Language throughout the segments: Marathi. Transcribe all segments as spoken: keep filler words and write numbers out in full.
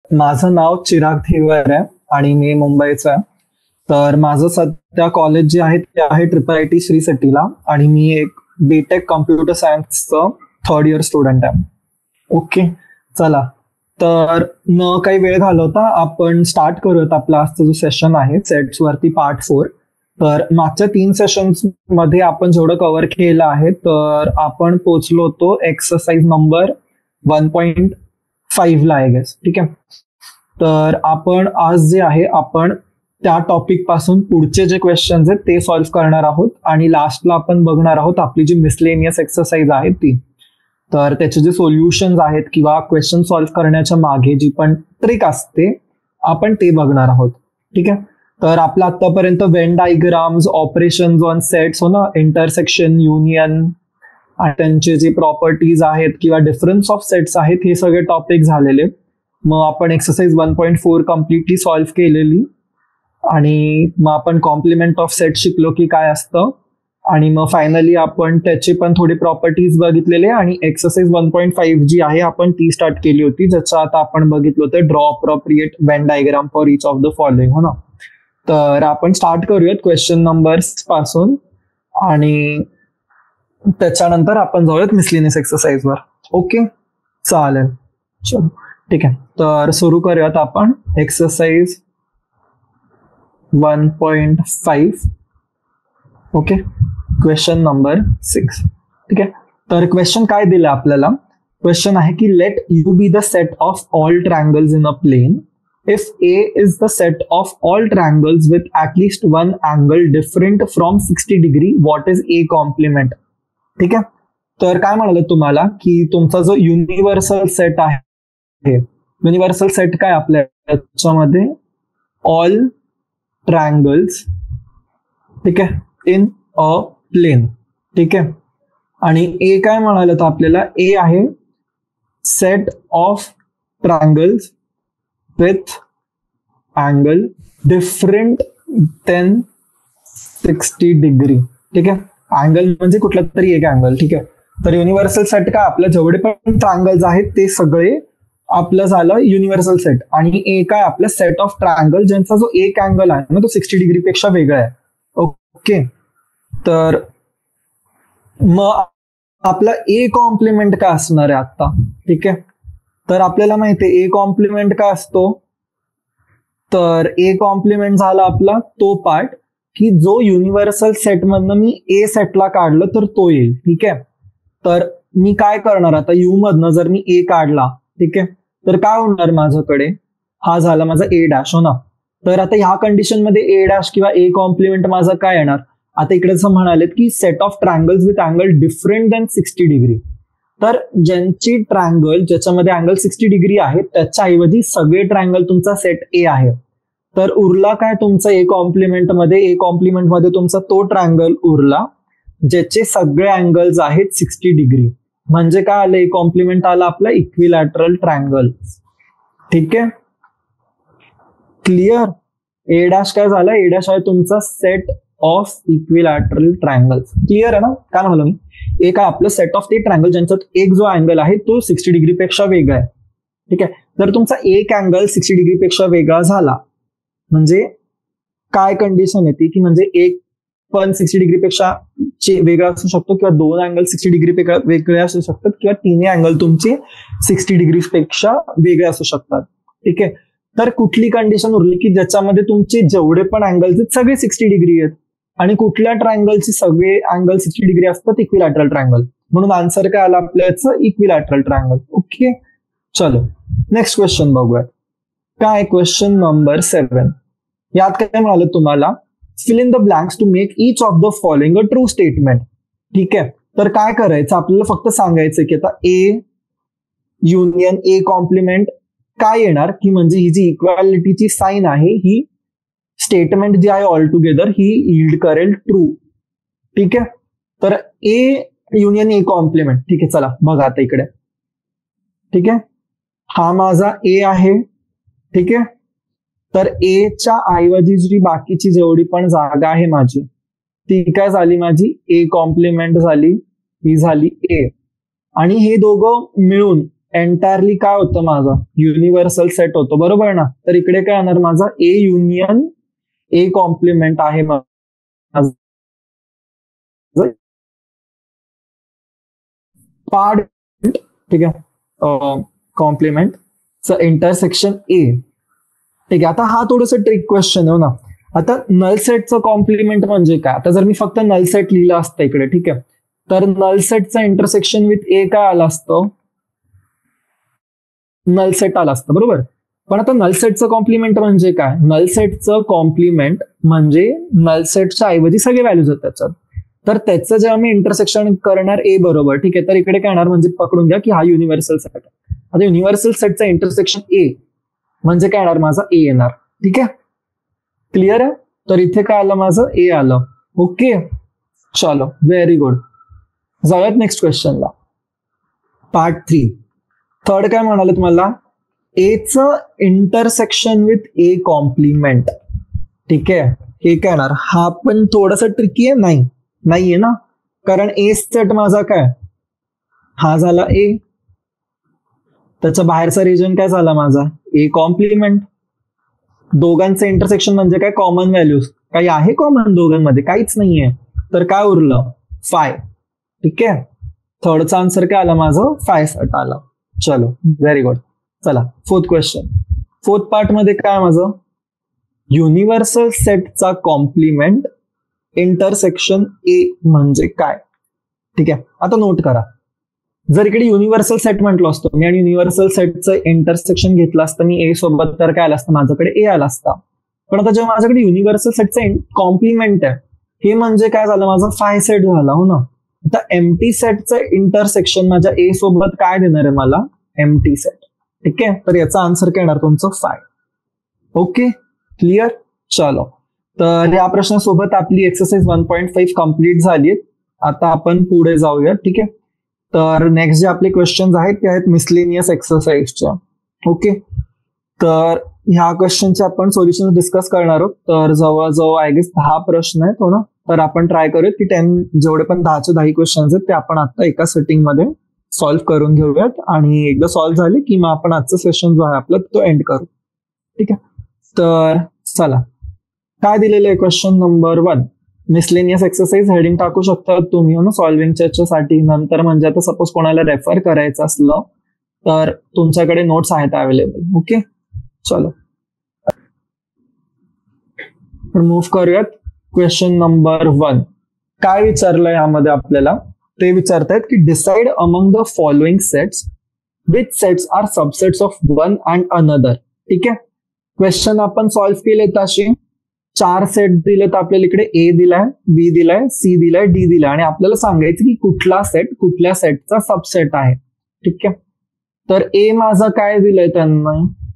माझं नाव चिराग थिवर आहे आणि मी मुंबईचा आहे. तर माझं सध्या कॉलेज जे आहे ते आहे ट्रिपल आय टी श्री सिटीला आणि मी एक बीटेक कम्प्युटर सायन्सचं थर्ड इयर स्टुडंट आहे. ओके, चला तर न काही वेळ घालवता आपण स्टार्ट करूयात. आपला आजचा जो सेशन आहे सेट्स वरती पार्ट फोर. तर मागच्या तीन सेशन्स मध्ये आपण जेवढं कव्हर केलं आहे तर आपण पोहोचलो होतो exercise number one point five ला आय गेस. ठीक आहे, तर आपण आज जे आहे आपण त्या टॉपिक पासून पुढचे जे क्वेश्चन्स आहेत ते सॉल्व्ह करणार आहोत आणि लास्टला आपण बघणार आहोत आपली जी मिसलेनियस एक्सरसाइज आहे ती. तर त्याचे जे सोल्युशन्स आहेत किंवा क्वेश्चन सॉल्व्ह करण्याच्या मागे जी पण ट्रिक असते आपण ते बघणार आहोत. ठीक आहे, तर आपलं आतापर्यंत Venn diagrams, operations on sets, हो ना, इंटरसेक्शन, युनियन आणि त्यांचे जे प्रॉपर्टीज आहेत किंवा डिफरन्स ऑफ सेट्स आहेत हे सगळे टॉपिक झालेले. मग आपण exercise one point four completely solve केलेली आणि मग आपण कॉम्प्लिमेंट ऑफ सेट शिकलो की काय असतं आणि मग फायनली आपण त्याचे पण थोडी प्रॉपर्टीज बघितलेले आणि एक्सरसाइज वन पॉईंट फाईव्ह जी आहे आपण ती स्टार्ट केली होती, ज्याचं आता आपण बघितलं होतं draw appropriate Venn diagram for each of the following. हो ना, तर आपण स्टार्ट करूयात क्वेश्चन नंबर्स पासून आणि त्याच्यानंतर आपण जाऊयात मिसलेनियस एक्सरसाइज वर. ओके, चालेल, चलो ठीक आहे. तर सुरू करूयात आपण exercise one point five. Okay, question number six. ठीक आहे, तर क्वेश्चन काय दिलं आपल्याला? क्वेश्चन आहे की let U be the set of all triangles in a plane if A is the set of all triangles with at least one angle different from sixty degree, what is A complement? ठीक आहे, तर काय म्हणाले तुम्हाला की तुमचा जो युनिव्हर्सल सेट आहे, युनिव्हर्सल सेट काय आपल्या याच्यामध्ये ऑल ट्रायंगल्स, ठीक आहे, इन अ प्लेन. ठीक आहे, आणि ए काय म्हणाले तर आपल्याला ए आहे set of triangles with angle different than sixty degree. ठीक आहे, अँगल म्हणजे कुठला तरी एक अँगल. ठीक आहे, तर युनिव्हर्सल सेट काय आपल्या जेवढे पण ट्रायंगल्स आहेत ते सगळे आपलं झालं युनिव्हर्सल सेट आणि ए काय आपलं सेट ऑफ ट्रायंगल ज्यांचा जो एक अँगल आहे ना तो सिक्स्टी डिग्री पेक्षा वेगळा आहे. ओके, तर मग आपला ए कॉम्प्लिमेंट काय असणार आहे आता? ठीक आहे, तर आपल्याला माहिती आहे ए कॉम्प्लिमेंट काय असतो. तर ए कॉम्प्लिमेंट झाला आपला तो पार्ट की जो युनिव्हर्सल सेट मधनं मी ए सेटला काढलं तर तो येईल. ठीक आहे, तर मी काय करणार आता यू मधनं जर मी ए काढला, ठीक आहे, तर काय होणार माझ्याकडे? हा झाला माझा ए डॅश, हो ना. तर आता ह्या कंडिशन मध्ये ए डॅश किंवा ए कॉम्प्लिमेंट माझा काय येणार? आता इकडे जसं म्हणालेत की set of triangles with angle different than sixty degree. तर ज्यांची ट्रायंगल ज्याच्यामध्ये अँगल सिक्स्टी डिग्री आहे त्याच्या ऐवजी सगळे ट्रायंगल तुमचा सेट ए आहे. तर उरला काय तुमचा ए कॉम्प्लिमेंट मध्ये? ए कॉम्प्लिमेंट मध्ये तुमचा तो ट्रायंगल उरला ज्याचे सगळे अँगल्स आहेत सिक्स्टी डिग्री. म्हणजे काय आलं? ए कॉम्प्लिमेंट आला आपला इक्विलॅटरल ट्रायंगल. ठीक आहे, क्लिअर? ए डॅश काय झाला? ए डॅश आहे तुमचा set of equilateral triangles. Clear आहे ना? काय म्हणलं मी? एक आहे आपलं सेट ऑफ ते ट्रायंगल ज्यांच्यात एक जो अँगल आहे तो सिक्स्टी डिग्री पेक्षा वेगळा आहे. ठीक आहे, तर तुमचा एक अँगल सिक्स्टी डिग्री पेक्षा वेगळा झाला म्हणजे काय कंडिशन येते की म्हणजे एक पण सिक्स्टी डिग्री पेक्षा वेगळा असू शकतो किंवा दोन अँगल सिक्स्टी डिग्री पेक्षा वेगळे असू शकतात किंवा तिन्ही अँगल तुमचे सिक्स्टी डिग्री पेक्षा वेगळे असू शकतात. ठीक आहे, तर कुठली कंडिशन उरली की ज्याच्यामध्ये तुमचे जेवढे पण अँगल्स आहेत सगळे सिक्स्टी डिग्री आहेत आणि कुठल्या ट्रायंगलचे सगळे अँगल सिक्स्टी डिग्री असतात? Equilateral triangle. म्हणून आन्सर काय आला आपल्याचं? Equilateral triangle. ओके, चलो नेक्स्ट क्वेश्चन बघूया. काय क्वेश्चन नंबर सेवन. यात काय म्हणाले तुम्हाला? Fill in the blanks to make each of the following a true statement. ठीक आहे, तर काय करायचं आपल्याला? फक्त सांगायचं की आता ए युनियन ए कॉम्प्लिमेंट काय येणार की म्हणजे ही जी इक्वालिटीची साईन आहे ही स्टेटमेंट जी आहे ऑल टुगेदर ही यील्ड करेल ट्रू. ठीक आहे, तर ए युनियन ए कॉम्प्लिमेंट. ठीक आहे, चला बघा आता इकडे. ठीक आहे, हा माझा ए आहे. ठीक आहे, तर ए च्या ऐवजी जी बाकीची जेवढी पण जागा आहे माझी ती काय झाली? माझी ए कॉम्प्लिमेंट झाली, ही झाली ए. आणि हे दोघं मिळून एंटायरली काय होतं माझं, युनिव्हर्सल सेट होतो, बरोबर ना. तर इकडे काय येणार माझा, ए युनियन ए कॉम्प्लिमेंट आहे पार्ट, ठीक आहे, कॉम्प्लिमेंट इंटरसेक्शन ए. ठीक आहे, आता हा थोडस ट्रिक क्वेश्चन आहे ना. आता नल सेटचं कॉम्प्लिमेंट म्हणजे काय, आता जर मी फक्त नल सेट लिहिलं असतं इकडे, ठीक आहे, तर नल सेटचं इंटरसेक्शन विथ ए काय आलं असतं, नल सेट आला असतं, बरोबर. पण आता नल सेटचं कॉम्प्लिमेंट म्हणजे काय, नल सेटचं कॉम्प्लिमेंट म्हणजे नल सेटच्या ऐवजी सगळे व्हॅल्यूज आहेत त्याच्यात, तर त्याचं जेव्हा मी इंटरसेक्शन करणार ए बरोबर, ठीक आहे, तर इकडे काय येणार म्हणजे पकडून घ्या की हा युनिव्हर्सल सेट आहे. आता युनिव्हर्सल सेटचं इंटरसेक्शन ए म्हणजे काय येणार माझा, ए येणार. ठीक आहे, क्लिअर आहे. तर इथे काय आलं माझं, ए आलं. ओके, चलो, व्हेरी गुड. जाऊयात नेक्स्ट क्वेश्चनला, पार्ट थ्री. थर्ड काय म्हणाले तुम्हाला, एचं इंटरसेक्शन विथ ए कॉम्प्लिमेंट. ठीक आहे, हे काय येणार, हा पण थोडासा ट्रिकी आहे, नाही नाहीये ना, कारण ए सेट माझा काय, हा झाला ए, त्याच्या बाहेरचा रिजन काय झाला माझा, ए कॉम्प्लिमेंट. दोघांचं इंटरसेक्शन म्हणजे काय, कॉमन व्हॅल्यूज काही आहे कॉमन दोघांमध्ये, काहीच नाहीये, तर काय उरलं, फाय. ठीक आहे, थर्डचा आन्सर काय आला माझं, फाय सेट आला. चलो, व्हेरी गुड. चला, फोर्थ क्वेश्चन. फोर्थ पार्ट मध्ये काय माझं, युनिव्हर्सल सेटचा कॉम्प्लिमेंट इंटरसेक्शन ए म्हणजे काय. ठीक आहे, आता नोट करा, जर इकडे युनिव्हर्सल सेट म्हटलं असतं मी आणि युनिव्हर्सल सेटचं इंटरसेक्शन घेतलं असतं मी ए सोबत, तर काय आलं असतं माझ्याकडे, ए आला असता. पण आता जेव्हा माझ्याकडे युनिव्हर्सल सेटचं कॉम्प्लिमेंट आहे, हे म्हणजे काय झालं माझं, फाय सेट झाला, हो ना. आता एमटी सेटचं इंटरसेक्शन माझ्या ए सोबत काय देणार आहे मला, एमटी सेट. ठीक आहे, तर याचा आन्सर काय येणार तुमचं, फाय. Okay, clear. चलो, तर या प्रश्नासोबत आपली exercise one point five complete झाली. आता आपण पुढे जाऊया. ठीक आहे, तर नेक्स्ट जे आपले क्वेश्चन्स आहेत ते आहेत मिसलेनियस एक्सरसाइजच्या. ओके, तर ह्या क्वेश्चनचे आपण सोल्युशन डिस्कस करणार आहोत. तर जवळजवळ आय गेस दहा प्रश्न आहेत, हो ना. तर आपण ट्राय करूयात की टेन जेवढे पण दहाचे दहा क्वेश्चन्स आहेत ते आपण आता एका सेटिंग मध्ये सॉल्व्ह करून घेऊयात, आणि एकदा सॉल्व्ह झाले की मग आपण आजचा सेशन जो आहे आपला तो एंड करू. ठीक आहे, तर चला, काय दिलेलं आहे question number one, miscellaneous exercise. Heading टाकू शकता तुम्ही ना सॉल्विंगच्या याच्यासाठी. नंतर म्हणजे आता सपोज कोणाला रेफर करायचं असलं तर तुमच्याकडे नोट्स आहेत अवेलेबल. ओके, चलो मूव्ह करूयात. क्वेश्चन नंबर वन काय विचारलंय यामध्ये आपल्याला, ते विचारतायत की decide among the following sets which sets are subsets of one and another. ठीक आहे, क्वेश्चन आपण सॉल्व्ह केले तसे चार सेट दिले, तर आपल्याला इकडे ए दिलाय, बी दिलाय, सी दिलाय, डी दिलाय, आणि आपल्याला सांगायचं की कुठला सेट कुठल्या सेटचा सबसेट आहे. ठीक आहे, तर ए माझा काय दिलंय त्यांना,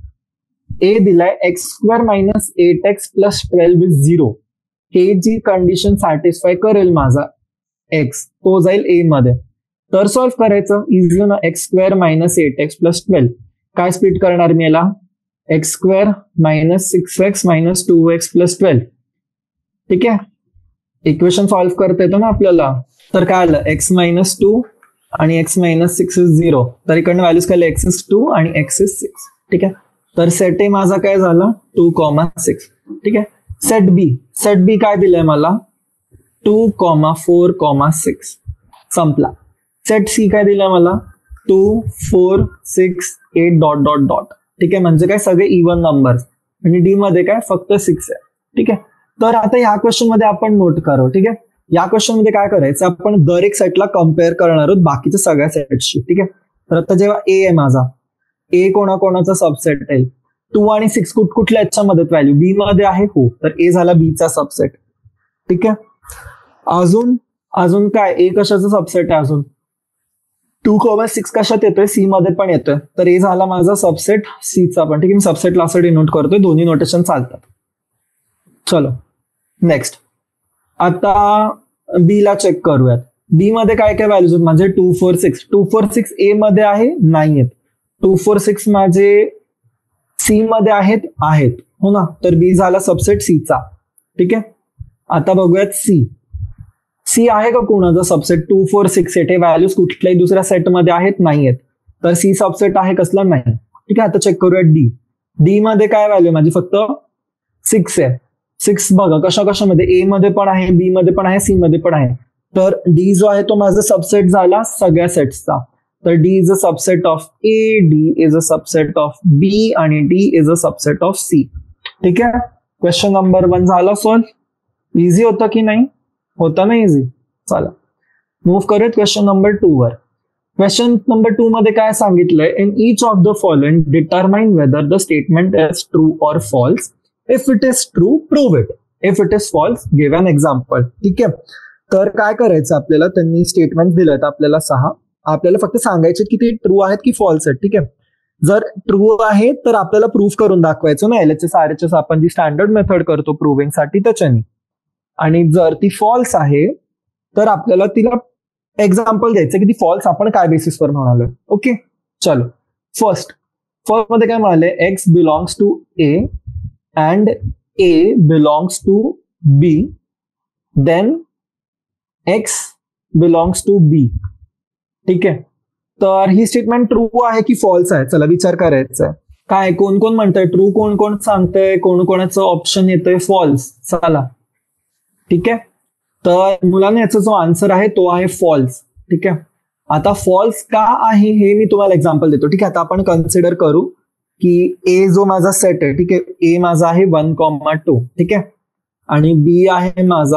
ए दिलाय x square minus eight x plus twelve is zero. हे जी कंडिशन सॅटिस्फाय करेल माझा एक्स, तो जाईल ए मध्ये. तर सॉल्व्ह करायचं इझी ना, x square minus eight x plus twelve काय स्प्लिट करणार मी याला, x square minus six x minus two x plus twelve. ठीक आहे, इक्वेशन सॉल्व्ह करता येतो ना आपल्याला. तर काय आलं, एक्स मायनस टू आणि x minus six is zero. तर इकडनं व्हॅल्यूज काय, एक्स इज टू आणि एक्स इज सिक्स. ठीक आहे, तर सेट ए माझा काय झाला, टू कॉमा सिक्स. ठीक आहे, सेट बी, सेट बी काय दिलंय मला, two comma four comma six. संपला. सेट सी काय दिलंय मला, two four six eight dot dot dot. ठीक आहे, म्हणजे काय सगळे इव्हन नंबर्स, आणि डी मध्ये काय फक्त सिक्स आहे. ठीक आहे, तर आता या क्वेश्चन मध्ये आपण नोट करू. ठीक आहे, या क्वेश्चन मध्ये काय करायचं, आपण दर एक सेटला कम्पेअर करणार आहोत बाकीच्या सगळ्या सेटशी. ठीक आहे, तर आता जेव्हा ए आहे माझा, ए कोणाकोणाचा सबसेट आहे, टू आणि सिक्स कुठ कुठल्या याच्यामध्ये व्हॅल्यू बी मध्ये आहे, हो, तर ए झाला बीचा सबसेट. ठीक आहे, अजून अजून काय, ए कशाचा सबसेट आहे, अजून टू कॉमा सिक्स कशात येतोय, सी मध्ये पण येतोय, तर ए झाला माझा सबसेट सीचा पण. ठीक आहे, मी सबसेटला असं डिनोट करतोय, दोन्ही नोटेशन चालतात. चलो नेक्स्ट, आता बी ला चेक करूयात. बी मध्ये काय काय व्हॅल्यूज आहेत माझे, two four six. Two four six A मध्ये आहे, नाही आहेत. टू फोर सिक्स माझे सी मध्ये आहेत, आहेत, हो ना. तर बी झाला सबसेट सीचा. ठीक आहे, आता बघूयात सी. सी आहे का कोणाचा subset, two four six eight. हे व्हॅल्यूज कुठल्याही दुसऱ्या सेटमध्ये आहेत, नाही आहेत. तर सी सबसेट आहे कसला नाही. ठीक आहे, आता चेक करूया डी. डी मध्ये काय व्हॅल्यू माझी फक्त सिक्स आहे. सिक्स बघा कशा कशामध्ये, ए मध्ये पण आहे, बी मध्ये पण आहे, सी मध्ये पण आहे. तर डी जो आहे तो माझा सबसेट झाला सगळ्या सेट्सचा. तर D is a subset of A, D is a subset of B आणि D is a subset of C. ठीक आहे, क्वेश्चन नंबर वन झाला सॉल्व. इझी होता की नाही? होता ना इझी. चला मूव्ह करूयात क्वेश्चन नंबर टू वर. क्वेश्चन नंबर टू मध्ये काय सांगितलंय, in each of the following determine whether the statement is true or false. If it is true prove it, if it is false give an example. ठीक आहे, तर काय करायचं आपल्याला, त्यांनी स्टेटमेंट दिलेत आपल्याला सहा. आपल्याला फक्त सांगायचे की ते ट्रू आहेत की फॉल्स आहेत. ठीक आहे, जर ट्रू आहे तर आपल्याला प्रूव्ह करून दाखवायचं ना, L H S R H S आपण जी स्टँडर्ड मेथड करतो प्रूव्हिंग साठी त्याच्यानी. आणि जर ती फॉल्स आहे तर आपल्याला तिला एक्झाम्पल द्यायचं की ती फॉल्स आपण काय बेसिसवर म्हणालोय. ओके, चलो फर्स्ट फर्स्ट मध्ये काय म्हणाले, x belongs to A and A belongs to B, then x belongs to B. ठीक आहे, तर ही स्टेटमेंट ट्रू आहे की फॉल्स आहे, चला विचार करायचा आहे. काय कोण कोण म्हणतंय ट्रू, कोण कोण सांगतंय, कोण कोणाचं ऑप्शन येतंय फॉल्स. चला ठीक आहे, तर मुलांना याचा जो आन्सर आहे तो आहे फॉल्स. ठीक आहे, आता फॉल्स का आहे हे मी तुम्हाला एक्झाम्पल देतो. ठीक आहे, आता आपण कन्सिडर करू की ए जो माझा सेट आहे, ठीक आहे, ए माझा आहे वन कॉमा टू. ठीक आहे, आणि बी आहे माझा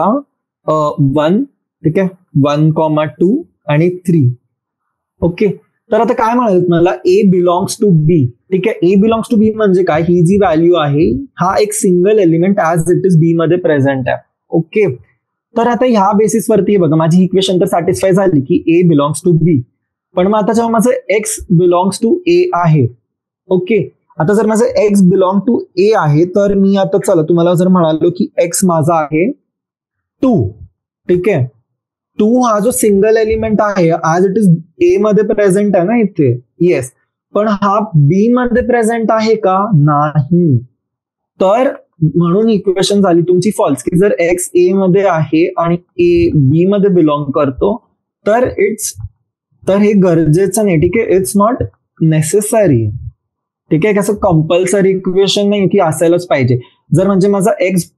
वन. ठीक आहे, वन कॉमा टू आणि थ्री. ओके, तर आता काय म्हणाल मला, ए बिलॉंग्स टू बी. ठीक आहे, ए बिलॉंग्स टू बी म्हणजे काय, ही जी व्हॅल्यू आहे हा एक single element as it is B मध्ये प्रेझेंट आहे. ओके, तर आता ह्या बेसिसवरती बघा माझी इक्वेशन तर सॅटिस्फाय झाली की ए बिलॉंग्स टू बी. पण मग आता जेव्हा माझं एक्स बिलॉंग्स टू ए आहे, ओके, आता जर माझं एक्स बिलॉंग टू ए आहे तर मी आता चला तुम्हाला जर म्हणालो की एक्स माझा आहे टू. ठीक आहे, टू हा जो सिंगल एलिमेंट आहे ऍज इट इज ए मध्ये प्रेझेंट आहे ना इथे, येस, पण हा बी मध्ये प्रेझेंट आहे का, नाही. तर म्हणून इक्वेशन झाली तुमची फॉल्स, की जर एक्स ए मध्ये आहे आणि ए बी मध्ये बिलॉंग करतो तर इट्स तर हे गरजेचं नाही. ठीक आहे, इट्स नॉट नेसेसरी. ठीक आहे, कसं कंपल्सरी इक्वेशन नाही की असायलाच पाहिजे. जर म्हणजे माझा एक्स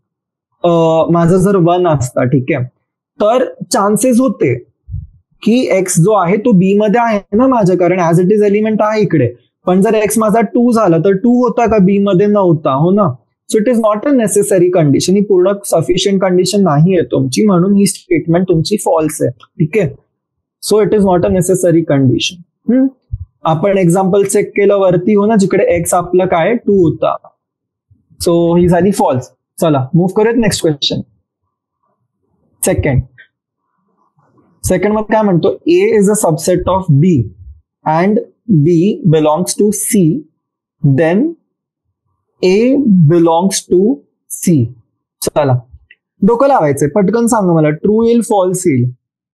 माझा जर वन असता, ठीक आहे, तर चान्सेस होते की एक्स जो आहे तो बी मध्ये आहे ना माझ्या, कारण ऍज इट इज एलिमेंट आहे इकडे. पण जर एक्स माझा टू झाला तर टू होता का, बी मध्ये नव्हता, हो ना. So it is not a necessary condition, ही पूर्ण सफिशियंट कंडिशन नाही आहे तुमची, म्हणून ही स्टेटमेंट तुमची फॉल्स आहे. ठीक आहे, so it is not a necessary condition. आपण एक्झाम्पल चेक केलं वरती, हो ना, जिकडे एक्स आपलं काय टू होता, सो ही झाली फॉल्स. चला मूव्ह करूयात नेक्स्ट क्वेश्चन. सेकंड सेकंड मध्ये काय म्हणतो, A is a subset of B and B belongs to C, then A belongs to C. चला डोकं लावायचंय, पटकन सांगा मला ट्रू येईल फॉल्स येईल.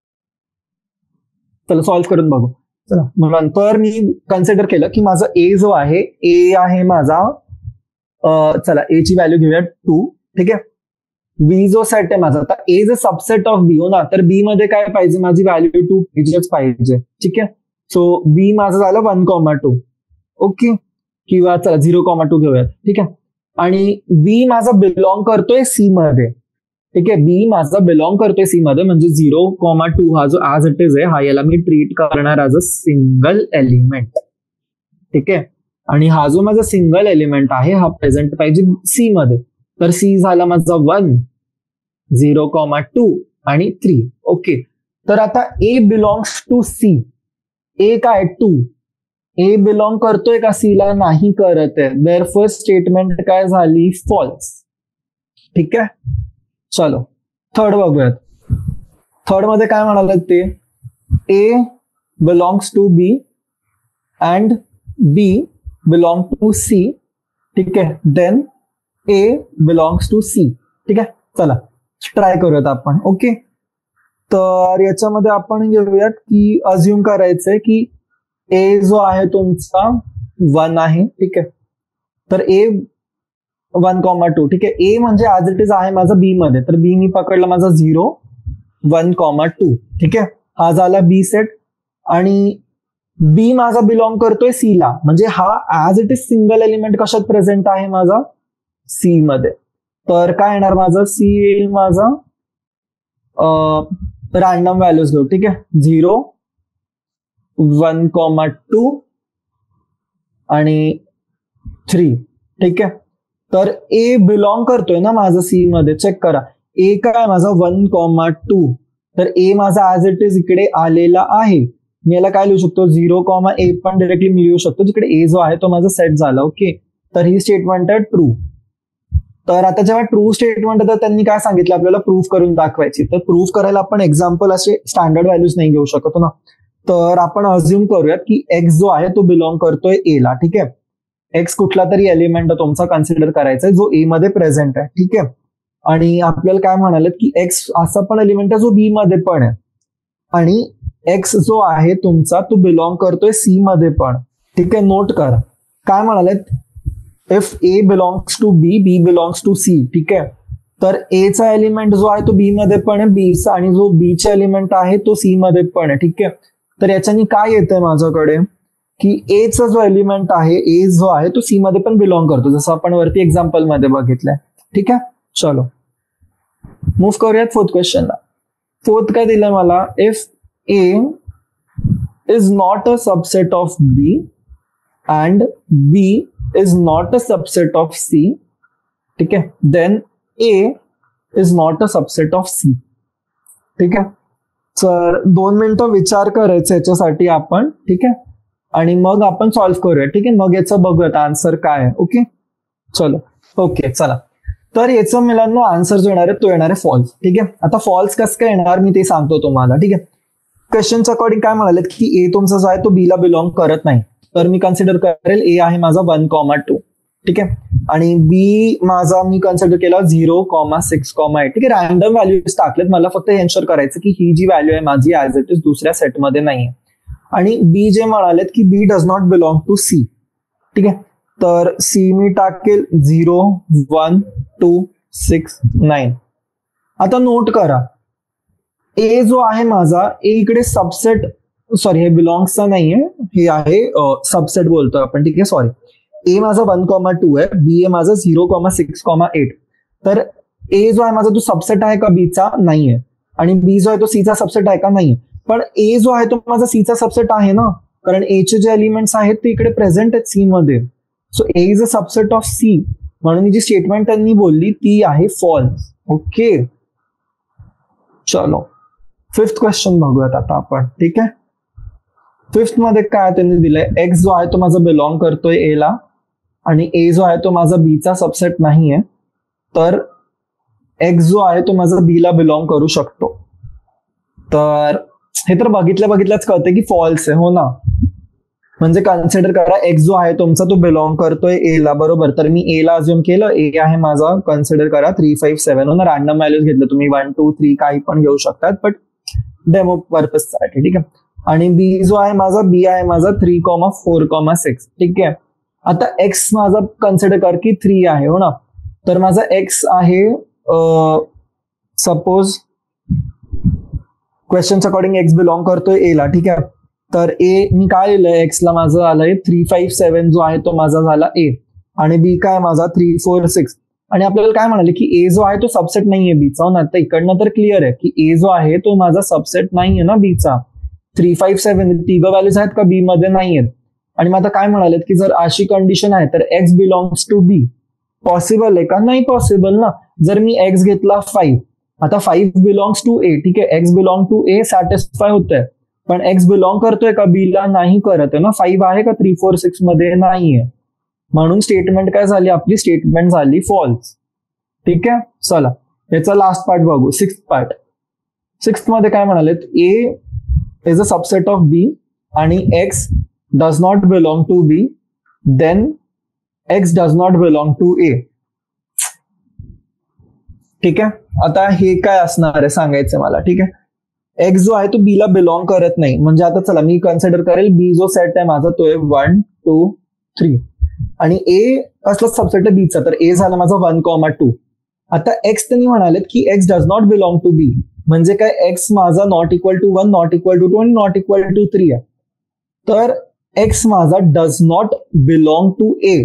चला सॉल्व्ह करून बघू. चला नंतर मी कन्सिडर केलं की माझा ए जो आहे, ए आहे माझा, चला ए ची व्हॅल्यू घेऊया टू. ठीक आहे, बी जो सेट आहे माझा, आता A is a subset of B, हो ना, तर बी मध्ये काय पाहिजे, माझी व्हॅल्यू टू पाहिजेच पाहिजे. ठीक आहे, सो बी माझं झालं वन कॉमा टू. ओके, किंवा चला झिरो कॉमा टू घेऊयात. ठीक आहे, आणि बी माझा बिलॉंग करतोय सी मध्ये. ठीक आहे, बी माझा बिलॉंग करतोय सी मध्ये, म्हणजे झिरो कॉमा टू हा जो ऍज इट इज आहे हा याला मी ट्रीट करणार ऍज अ सिंगल एलिमेंट. ठीक आहे, आणि हा जो माझा सिंगल एलिमेंट आहे हा प्रेझेंट पाहिजे सी मध्ये. तर सी झाला माझा वन, झिरो कॉमा टू आणि थ्री. ओके, तर आता A belongs to C, A काय टू, ए बिलॉंग करतोय का सी ला, नाही करत आहे, देअरफॉर स्टेटमेंट काय झाली फॉल्स. ठीक आहे, चलो थर्ड बघूयात. थर्ड मध्ये काय म्हणाले ते, A belongs to B and B belong to C. ठीक आहे, then A belongs to C. ठीक आहे, चला ट्राय करूयात आपण. ओके, तर याच्यामध्ये आपण घेऊयात की अज्युम करायचंय की ए जो आहे तुमचा वन आहे. ठीक आहे, तर ए वन कॉमा टू. ठीक आहे, ए म्हणजे ऍज इट इज आहे माझा बी मध्ये, तर बी मी पकडला माझा झिरो वन कॉमा टू. ठीक आहे, हा झाला बी सेट. आणि बी माझा बिलॉंग करतोय सी ला, म्हणजे हा as it is single element कशात प्रेझेंट आहे माझा, सी मध्ये. तर काय येणार माझं, सी येईल माझा रॅन्डम व्हॅल्यूज घेऊ, ठीक आहे, झिरो वन कॉमा टू आणि थ्री, ठीक आहे. तर ए बिलॉंग करतोय ना माझा सी मध्ये, चेक करा ए काय माझा वन कॉमा टू, तर ए माझा ऍज इट इज इकडे आलेला आहे. मी याला काय लिहू शकतो, झिरो कॉमा ए पण डायरेक्टली मी लिहू शकतो, जिकडे ए जो आहे तो माझा सेट झाला. ओके, तर ही स्टेटमेंट आहे ट्रू. तर आता जेव्हा ट्रू स्टेटमेंट तर त्यांनी काय सांगितलं आपल्याला, प्रूफ करून दाखवायची. तर प्रूफ करायला आपण एक्झाम्पल असे स्टँडर्ड व्हॅल्यूज नाही घेऊ शकतो ना. तर आपण अज्युम करूयात की एक्स जो आहे तो बिलॉंग करतोय ए ला, ठीक आहे. एक्स कुठला तरी एलिमेंट तुमचा कन्सिडर करायचा आहे जो ए मध्ये प्रेझेंट आहे, ठीक आहे. आणि आपल्याला काय म्हणाले की एक्स असा पण एलिमेंट आहे जो बी मध्ये पण आहे, आणि एक्स जो आहे तुमचा तो बिलॉंग करतोय सी मध्ये पण, ठीक आहे. नोट करा काय म्हणाले, if A belongs to B, B belongs to C, ठीक आहे. तर ए चा एलिमेंट जो आहे तो बी मध्ये पण आहे, बी चा, आणि जो बी चा एलिमेंट आहे तो सी मध्ये पण आहे, ठीक आहे. तर याच्यानी काय येतंय माझ्याकडे की ए चा जो एलिमेंट आहे, ए जो आहे तो सी मध्ये पण बिलॉंग करतो, जसं आपण वरती एक्झाम्पल मध्ये बघितलंय, ठीक आहे. चलो मूव्ह करूयात फोर्थ क्वेश्चनला. फोर्थ काय दिलंय मला, if A is not a subset of B and B is not a subset of C, ठीक आहे, then A is not a subset of C, ठीक आहे. तर दोन मिनिटं विचार करायचं याच्यासाठी आपण, ठीक आहे, आणि मग आपण सॉल्व्ह करूया, ठीक आहे. मग याचं बघूयात आन्सर काय आहे. ओके चलो, ओके चला. तर याचं मुलांना आन्सर जो येणार आहे तो येणार आहे फॉल्स, ठीक आहे. आता फॉल्स कसं काय येणार मी ते सांगतो तुम्हाला, ठीक आहे. क्वेश्चनच्या अकॉर्डिंग काय म्हणाले की ए तुमचा जो आहे तो बी ला बिलॉंग करत नाही, तर मी कन्सिडर करेल ए आहे माझा वन कॉमा टू, ठीक आहे, आणि बी माझा मी कन्सिडर केला zero comma six comma eight, ठीक आहे. रॅन्डम व्हॅल्यूज टाकलेत, मला फक्त एन्श्योर करायचं की ही जी व्हॅल्यू आहे माझी ऍज इट इज दुसऱ्या सेटमध्ये नाहीये. आणि बी जे म्हणालेत की B does not belong to C, ठीक आहे. तर सी मी टाकेल zero one two six nine. आता नोट करा ए जो आहे माझा, ए इकडे सबसेट, सॉरी हे बिलॉंग्सचा नाहीये, हे आहे सबसेट बोलतोय आपण, ठीक आहे. सॉरी, ए माझा वन कॉमा टू आहे, बी ए माझा zero comma six comma eight. तर ए जो आहे माझा तो सबसेट आहे का बीचा, नाहीये, आणि बी जो आहे तो सीचा सबसेट आहे का, नाहीये. पण ए जो आहे तो माझा सीचा सबसेट आहे ना, कारण ए चे जे एलिमेंट्स आहेत ते इकडे प्रेझेंट आहेत सी मध्ये. So A is a subset of C, म्हणून जी स्टेटमेंट त्यांनी बोलली ती आहे फॉल्स. ओके चलो फिफ्थ क्वेश्चन बघूयात आता आपण, ठीक आहे. फिफ्थ मध्ये काय त्यांनी दिलंय, एक्स जो आहे तो माझा बिलॉंग करतोय ए ला, आणि ए जो आहे तो माझा बीचा सबसेट नाहीये, तर एक्स जो आहे तो माझा बी ला बिलॉंग करू शकतो. तर हे तर बघितल्या बघितल्याच कळते की फॉल्स आहे, हो ना. म्हणजे कन्सिडर करा एक्स जो आहे तुमचा तो बिलॉंग करतोय ए ला, बरोबर. तर मी ए ला अज्युम केलं, ए आहे माझा, कन्सिडर करा थ्री फाईव्ह सेव्हन, हो ना. रॅन्डम व्हॅल्यूज घेतलं तुम्ही, वन टू थ्री काही पण घेऊ शकतात, बट डेमो पर्पज साठी, ठीक आहे. आणि बी जो आहे माझा, बी आहे माझा three comma four comma six, ठीक आहे. आता एक्स माझा कन्सिडर कर की थ्री आहे, हो ना. तर माझा एक्स आहे सपोज क्वेश्चनच्या अकॉर्डिंग एक्स बिलॉंग करतोय ए ला, ठीक आहे. तर ए मी काय लिहिलंय, एक्सला माझं आलंय थ्री फाईव्ह सेव्हन जो आहे तो माझा झाला ए, आणि बी काय माझा थ्री फोर सिक्स. आणि आपल्याला काय म्हणाले की ए जो आहे तो सबसेट नाहीये बीचा, हो ना. तर इकडनं तर क्लिअर आहे की ए जो आहे तो माझा सबसेट नाहीये ना बीचा. थ्री फाईव्ह सेव्हन तिघ व्हॅल्यूज आहेत का बी मध्ये नाहीयेत. आणि मग आता काय म्हणालेत की जर अशी कंडिशन आहे तर x belongs to B possible आहे का, नाही पॉसिबल ना. जर मी एक्स घेतला फाईव्ह, आता फाईव्ह बिलॉंग्स टू ए, ठीक आहे, x belong to A satisfy होतंय, पण एक्स बिलॉंग करतोय का बी ला, नाही करत आहे ना. फाईव्ह आहे का थ्री फोर सिक्स मध्ये, नाहीये, म्हणून स्टेटमेंट काय झाली आपली, स्टेटमेंट झाली फॉल्स, ठीक आहे. चला याचा लास्ट पार्ट बघू, सिक्स्थ पार्ट. सिक्स्थ मध्ये काय म्हणालेत, A is a subset of B आणि x does not belong to B, then x does not belong to A, ठीक आहे. आता हे काय असणार आहे सांगायचं मला, ठीक आहे. एक्स जो आहे तो बी ला बिलॉंग करत नाही, म्हणजे आता चला मी कन्सिडर करेल बी जो सेट आहे माझा तो आहे वन टू थ्री, आणि ए कसला सबसेट आहे बीचा, तर ए झाला माझा वन कॉमा टू. आता एक्स त्यांनी म्हणालेत की x does not belong to B, म्हणजे काय एक्स माझा not equal to one, not equal to two आणि नॉट इक्वल टू थ्री आहे. तर एक्स माझा does not belong to A.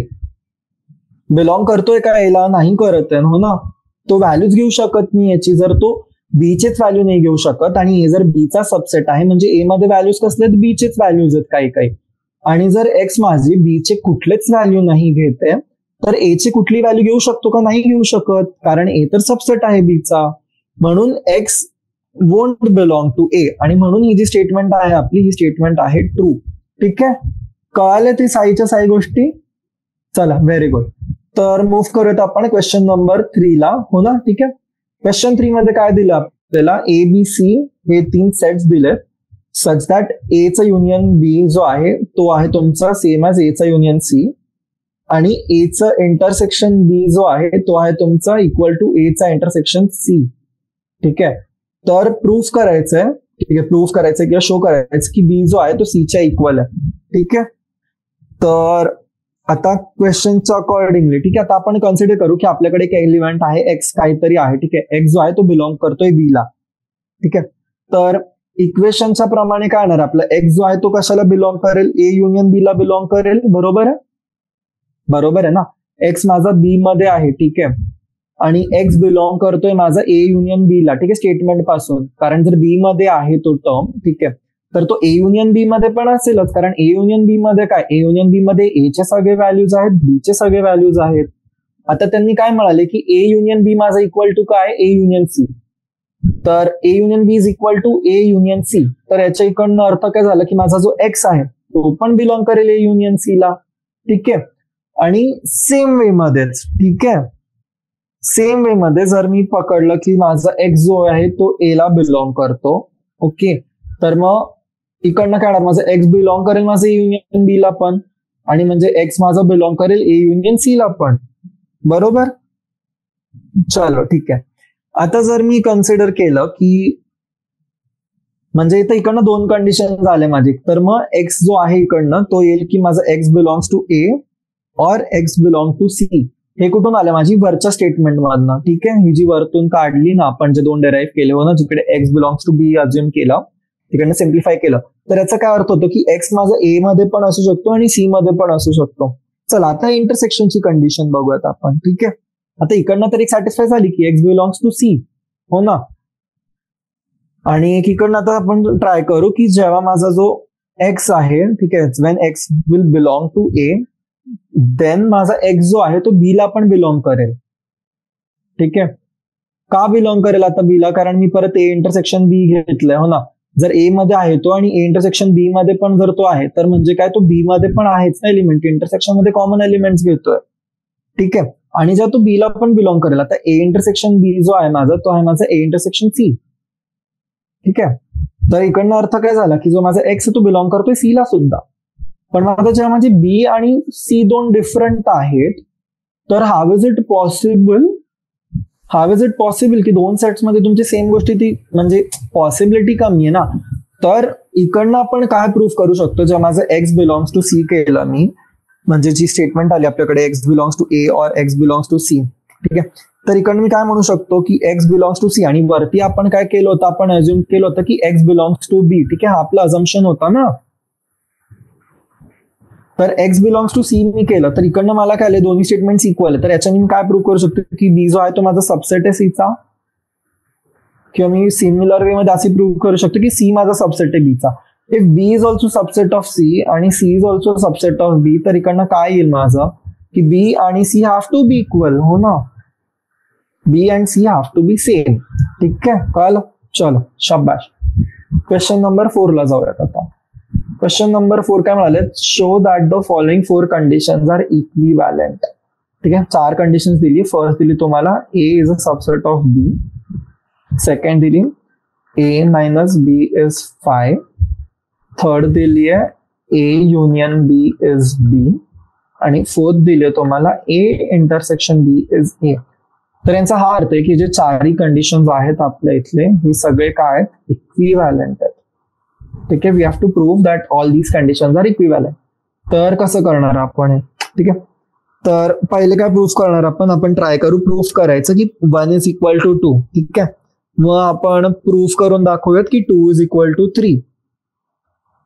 Belong करतोय का एला? नाही करत आहे हो ना. तो व्हॅल्यूज घेऊ शकत नाही याची, जर तो बीचेच व्हॅल्यू नाही घेऊ शकत. आणि ए जर बीचा सबसेट आहे म्हणजे ए मध्ये व्हॅल्यूज कसले आहेत? बीचेच व्हॅल्यूज आहेत काही काही. आणि जर एक्स माझी बीचे कुठलेच व्हॅल्यू नाही घेते तर ए ची कुठली व्हॅल्यू घेऊ शकतो का? नाही घेऊ शकत, कारण ए तर सबसेट आहे बीचा. म्हणून x won't belong to A. आणि म्हणून ही जी स्टेटमेंट आहे आपली, ही स्टेटमेंट आहे ट्रू. ठीक आहे, कळाले ती साईच्या साई गोष्टी? चला, व्हेरी गुड. तर मूव्ह करूयात आपण क्वेश्चन नंबर थ्री ला, हो ना. ठीक आहे, क्वेश्चन थ्री मध्ये काय दिलं आपल्याला? ए बी सी हे तीन सेट्स दिलेत सच दॅट ए चा युनियन बी जो आहे तो आहे तुमचा सेम ॲज ए चा युनियन सी, आणि ए चा इंटरसेक्शन बी जो आहे तो आहे तुमचा इक्वल टू ए चा इंटरसेक्शन सी. ठीक आहे, तर प्रूफ करायचंय, ठीक आहे, प्रूफ करायचंय किंवा शो करायचं की बी जो आहे तो सीच्या इक्वल आहे. ठीक आहे, तर आता क्वेश्चनच्या अकॉर्डिंगली, ठीक आहे, आता आपण कन्सिडर करू की आपल्याकडे एक एलिमेंट आहे एक्स काहीतरी आहे. ठीक आहे, एक्स जो आहे तो बिलॉंग करतोय बी ला. ठीक आहे, तर इक्वेशनच्या प्रमाणे काय होणार? आपला एक्स जो आहे तो कशाला बिलॉंग करेल? ए युनियन बी ला बिलॉंग करेल. बरोबर आहे, बरोबर आहे ना. एक्स माझा बी मध्ये आहे. ठीक आहे, आणि एक्स बिलॉंग करतोय माझा ए युनियन बी ला. ठीक आहे, स्टेटमेंट पासून, कारण जर बी मध्ये आहे तो टर्म, ठीक आहे, तर तो ए युनियन बी मध्ये पण असेलच, कारण ए युनियन बी मध्ये काय? ए युनियन बी मध्ये ए चे सगळे व्हॅल्यूज आहेत, बी चे सगळे व्हॅल्यूज आहेत. आता त्यांनी काय म्हणाले की ए युनियन बी माझा इक्वल टू काय? A union C. तर A union B is equal to A union C. तर याच्या इकडनं अर्थ काय झाला की माझा जो एक्स आहे तो पण बिलॉंग करेल ए युनियन सी ला. ठीक आहे, आणि सेम वे मध्येच, ठीक आहे, सेम वे मध्ये जर मी पकडलं की माझा एक्स जो आहे तो ए ला बिलॉंग करतो, ओके, तर मग इकडनं काय होणार? माझा एक्स बिलॉंग करेल माझं ए युनियन बी ला पण, आणि म्हणजे एक्स माझा बिलॉंग करेल ए युनियन सी ला पण. बरोबर, चलो ठीक आहे. आता जर मी कन्सिडर केलं की म्हणजे इथं इकडनं दोन कंडिशन झाले माझी, तर मग एक्स जो आहे इकडनं तो येईल की माझा एक्स बिलॉंग्स टू ए और एक्स बिलॉंग टू सी. हे कुठून आले? माझी वरच्या स्टेटमेंट मधनं. ठीक आहे, ही जी वरतून काढली ना आपण, जे दोन डेराईव्ह केले हो ना, जिकडे x belongs to B assume केला, तिकडनं सिम्प्लिफाय केलं, तर याचा काय अर्थ होतो की एक्स माझा ए मध्ये पण असू शकतो आणि सी मध्ये पण असू शकतो. चला आता इंटरसेक्शनची कंडिशन बघूयात आपण. ठीक आहे, आता इकडनं तर एक सॅटिस्फाय झाली की एक्स बिलॉंग्स टू सी, हो ना. आणि एक इकडनं आता आपण ट्राय करू की जेव्हा माझा जो एक्स आहे, ठीक आहे, when x will belong to A, then माझा एक्स जो आहे तो बी ला पण बिलॉंग करेल. ठीक आहे, का बिलॉंग करेल आता बी ला? कारण मी परत ए इंटरसेक्शन बी घेतलंय, हो ना. जर ए मध्ये आहे तो आणि ए इंटरसेक्शन बी मध्ये पण जर तो आहे, तर म्हणजे काय, तो बी मध्ये पण आहेच ना एलिमेंट, इंटरसेक्शन मध्ये कॉमन एलिमेंट्स घेतोय. ठीक आहे, आणि जर तो बी ला पण बिलॉंग करेल, आता ए इंटरसेक्शन बी जो आहे माझा तो आहे माझा ए इंटरसेक्शन सी. ठीक आहे, तर इकडनं अर्थ काय झाला की जो माझा एक्स तो बिलॉंग करतोय सी ला सुद्धा. पण आता जेव्हा माझे बी आणि सी दोन डिफरंट आहेत, तर how is it possible how is it possible की दोन सेट्स मध्ये तुमची सेम गोष्टी, ती म्हणजे पॉसिबिलिटी कमी आहे ना. तर इकडनं आपण काय प्रूफ करू शकतो? जेव्हा माझं एक्स बिलॉंग्स टू सी केलं मी, म्हणजे जी स्टेटमेंट आली आपल्याकडे एक्स बिलॉंग्स टू ए और एक्स बिलॉंग्स टू सी. ठीक आहे, तर इकडनं मी काय म्हणू शकतो की एक्स बिलॉंग्स टू सी, आणि वरती आपण काय केलं होतं? आपण अज्युम केलं होतं की एक्स बिलॉंग्स टू बी. ठीक आहे, हा आपला अझम्पशन होता ना. तर एक्स बिलॉंग्स टू सी मी केलं, तर इकडनं मला काय आले? दोन्ही स्टेटमेंट्स इक्वल आहे. तर याच्याने मी काय प्रूव्ह करू शकतो की बी जो आहे तो माझा सबसेट आहे सीचा, किंवा मी सिमिलर वे मध्ये असे प्रूव्ह करू शकतो की सी माझा सबसेट आहे बीचा. If B is also subset of C आणि C is also subset of B, तर इकडनं काय येईल माझं की बी आणि C have to B equal, हो ना. B and C have to be same. ठीक आहे, कळलं? चलो शाबाश. क्वेश्चन नंबर फोर ला जाऊयात आता. क्वेश्चन नंबर फोर काय म्हणाले? Show that the following four conditions are equivalent. ठीक आहे, चार कंडिशन्स दिली. फर्स्ट दिली तुम्हाला A is a subset of B, second दिली A minus B is phi, third दिली आहे ए युनियन बी इज बी, आणि फोर्थ दिली आहे तुम्हाला ए इंटरसेक्शन बी इज ए. तर यांचा हा अर्थ आहे की जे चारही कंडिशन्स आहेत आपल्या इथले, हे सगळे काय आहेत? इक्विव्हॅलंट आहेत. ठीक आहे, we have to prove that all these conditions are equivalent. तर कसं करणार आपण? ठीक आहे, तर पहिले काय प्रूव्ह करणार आपण? आपण ट्राय करू प्रूव्ह करायचं की one is equal to two. ठीक आहे, मग आपण प्रूव्ह करून दाखवूयात की two is equal to three.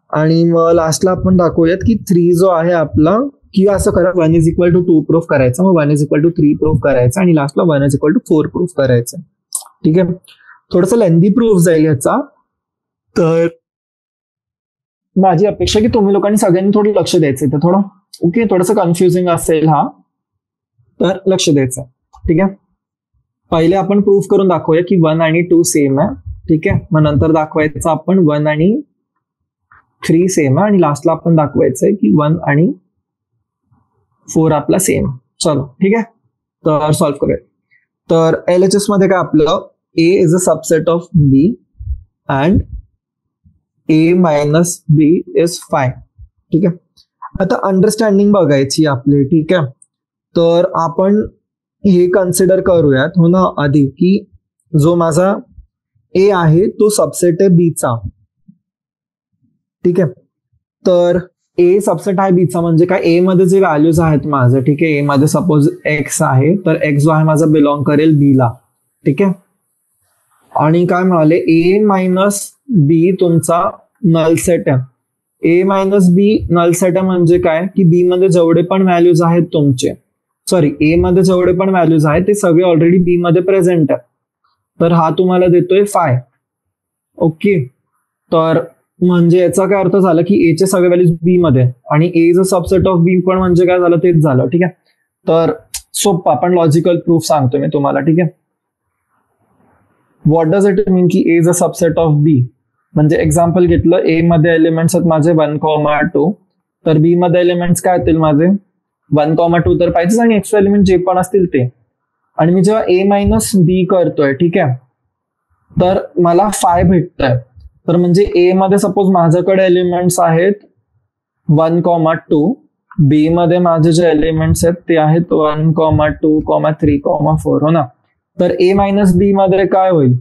आणि मग लास्टला आपण दाखवूयात की थ्री जो आहे आपला, किंवा असं करा one is equal to two proof करायचं, मग one is equal to three proof करायचं आणि लास्टला one is equal to four proof करायचं. ठीक आहे, थोडस लेंदी प्रूफ जाईल याचा. तर माझी अपेक्षा की तुम्ही लोकांनी सगळ्यांनी थोडं लक्ष द्यायचं तर थोडं ओके, थोडंसं कन्फ्युजिंग असेल हा, तर लक्ष द्यायचं. ठीक आहे, पहिले आपण प्रूफ करून दाखवूया की वन आणि टू सेम आहे. ठीक आहे, मग नंतर दाखवायचं आपण वन आणि थ्री सेम आहे आणि लास्टला आपण दाखवायचंय की वन आणि फोर आपला सेम. चलो ठीक आहे, तर सॉल्व्ह करूया. तर एल एच एस मध्ये काय आपलं A is a subset of B and A minus B is phi. ठीक आहे, आता अंडरस्टँडिंग बघायची आपली. ठीक आहे, तर आपण हे कन्सिडर करूयात हो ना आधी की जो माझा ए आहे तो सबसेट आहे बीचा. ठीक आहे, तर ए सबसेट आहे बीचा म्हणजे काय, ए मध्ये जे व्हॅल्यूज आहेत माझे, ठीक आहे, ए मध्ये सपोज एक्स आहे, तर एक्स जो आहे माझा बिलॉंग करेल बी ला. ठीक आहे, आणि काय म्हणाले ए मायनस बी तुमचा नल सेट आहे. A minus B null set आहे म्हणजे काय की बी मध्ये जेवढे पण व्हॅल्यूज आहेत तुमचे, सॉरी ए मध्ये जेवढे पण व्हॅल्यूज आहेत ते सगळे ऑलरेडी बी मध्ये प्रेझेंट आहे. तर हा तुम्हाला देतोय फाय. ओके, तर म्हणजे याचा काय अर्थ झाला की ए चे सगळे व्हॅल्यूज बी मध्ये आणि A is a subset of B पण म्हणजे काय झालं तेच झालं. ठीक आहे, तर सोप्पा पण लॉजिकल प्रूफ सांगतो मी तुम्हाला. ठीक आहे, व्हॉट डज इट मीन की A is a subset of B, म्हणजे एक्झाम्पल घेतलं ए मध्ये एलिमेंट्स आहेत माझे वन कॉमा टू, तर बी मध्ये एलिमेंट्स काय येतील माझे वन कॉमा टू तर पाहिजेच आणि एक्स्ट्रा एलिमेंट जे पण असतील ते. आणि मी जेव्हा ए मायनस बी करतोय, ठीक आहे, तर मला फाय भेटतंय. तर म्हणजे ए मध्ये सपोज माझ्याकडे एलिमेंट्स आहेत वन कॉमा टू, बी मध्ये माझे जे एलिमेंट्स आहेत ते आहेत one comma two comma three comma four हो ना. तर ए मायनस बी मध्ये काय होईल,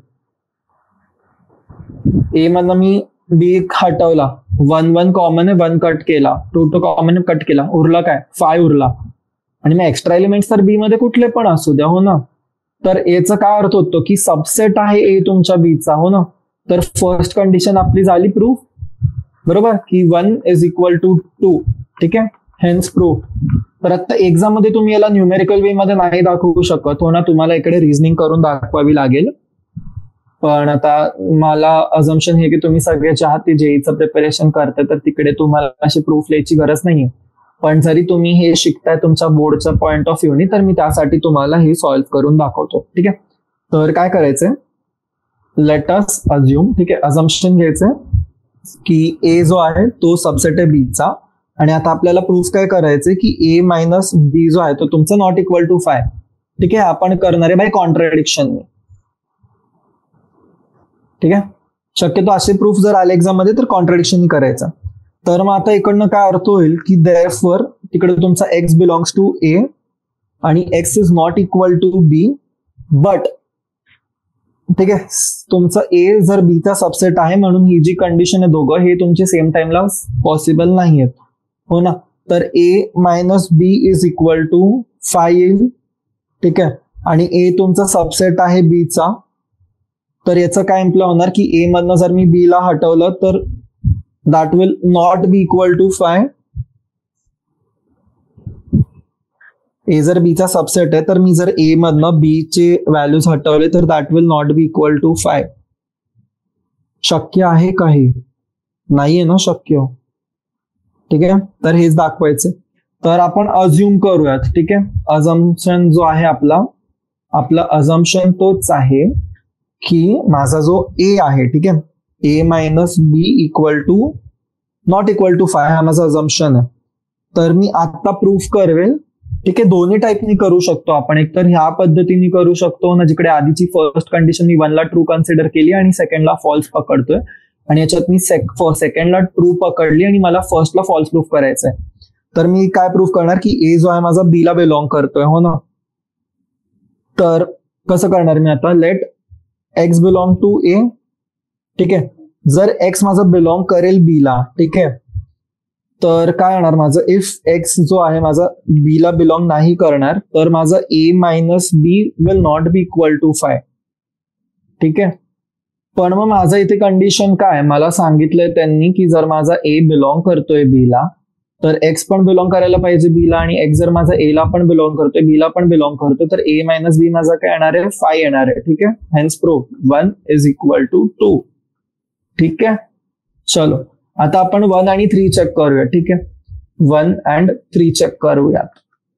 ए मधनं मी बी हटवला, वन वन कॉमन आहे वन कट केला, टू टू कॉमन कट केला, उरला काय फाय उरला. आणि मग एक्स्ट्रा एलिमेंट्स तर बी मध्ये कुठले पण असू द्या हो ना. तर एचा काय अर्थ होतो की सबसेट आहे ए तुमच्या बीचा हो ना. तर फर्स्ट कंडिशन आपली झाली प्रूफ, बरोबर, की one is equal to two. ठीक आहे, हेन्स प्रूफ. तर आता एक्झाम मध्ये तुम्ही याला न्यूमेरिकल वे मध्ये नाही दाखवू शकत हो ना, तुम्हाला इकडे रिझनिंग करून दाखवावी लागेल. पण आता मला अझम्पशन हे की तुम्ही सगळे जे आहात ते जेईचं प्रिपरेशन करताय तर तिकडे तुम्हाला अशी प्रूफ लिहायची गरज नाहीये. पण जरी तुम्ही हे शिकताय तुमच्या बोर्डच्या पॉइंट ऑफ व्ह्यूनी तर मी त्यासाठी तुम्हाला हे सॉल्व्ह करून दाखवतो. ठीक आहे, तर काय करायचंय, लेट अस अज्युम, ठीक आहे, अझम्पशन घ्यायचंय की ए जो आहे तो सबसेट आहे बीचा. आणि आता आपल्याला प्रूफ काय करायचंय की ए मायनस बी जो आहे तो तुमचा नॉट इक्वल टू फाय. ठीक आहे, आपण करणार आहे बाय कॉन्ट्राडिक्शन. ठीक आहे, शक्यतो असे प्रूफ जर आले एक्झाम मध्ये तर कॉन्ट्राडिक्शन करायचं. तर मग आता इकडनं काय अर्थ होईल की देअरफॉर तिकडे तुमचा एक्स बिलॉंग्स टू ए आणि x is not equal to B, but ठीक आहे तुमचं ए जर बीचा सबसेट आहे म्हणून ही जी कंडिशन आहे दोघं हे तुमचे सेम टाइमला पॉसिबल नाही आहेत हो ना. तर A minus B is equal to phi येईल. ठीक आहे, आणि ए तुमचा सबसेट आहे बीचा. तर याचं काय इम्प्लाय होणार की ए मधनं जर मी बी ला हटवलं तर that will not be equal to phi. A जर बीचा सबसेट आहे तर मी जर ए मधनं बी चे व्हॅल्यूज हटवले तर that will not be equal to phi. शक्य आहे काही नाहीये ना शक्य. ठीक आहे, तर हेच दाखवायचं. तर आपण अज्युम करूयात. ठीक आहे, अझम्पशन जो आहे आपला आपला अझम्पशन तोच आहे की माझा जो ए आहे, ठीक आहे, A minus B equal to not equal to phi हा माझा अझम्पशन आहे. तर मी आता प्रूफ करेल. ठीक आहे, दोन्ही टाईपनी करू शकतो आपण. एक तर ह्या पद्धतीने करू शकतो ना, जिकडे आधीची फर्स्ट कंडिशन मी वनला ट्रू कन्सिडर केली आणि सेकंडला फॉल्स पकडतोय, आणि याच्यात मी सेकंडला ट्रू पकडली आणि मला फर्स्टला फॉल्स प्रूफ करायचंय. तर मी काय प्रूफ करणार की ए जो आहे माझा बी ला बिलॉंग करतोय हो ना. तर कसं करणार मी आता, let X belong to A. ठीक आहे, जर एक्स माझा बिलॉंग करेल बी ला, ठीक आहे, तर काय होणार माझं, इफ एक्स जो आहे माझा बी ला बिलॉंग नाही करणार तर माझं A minus B will not be equal to phi. ठीक आहे, पण मग माझं इथे कंडिशन काय, मला सांगितलंय त्यांनी की जर माझा ए बिलॉंग करतोय बी ला तर एक्स पण बिलॉंग करायला पाहिजे बी ला, आणि एक्स जर माझा ए ला पण बिलॉंग करतोय बी ला पण बिलॉंग करतोय तर ए मायनस बी माझा काय येणार आहे, फाय येणार आहे. ठीक आहे, hence proof one is equal to two. ठीक आहे, चलो आता आपण वन आणि थ्री चेक करूया. ठीक आहे, वन अँड थ्री चेक करूयात.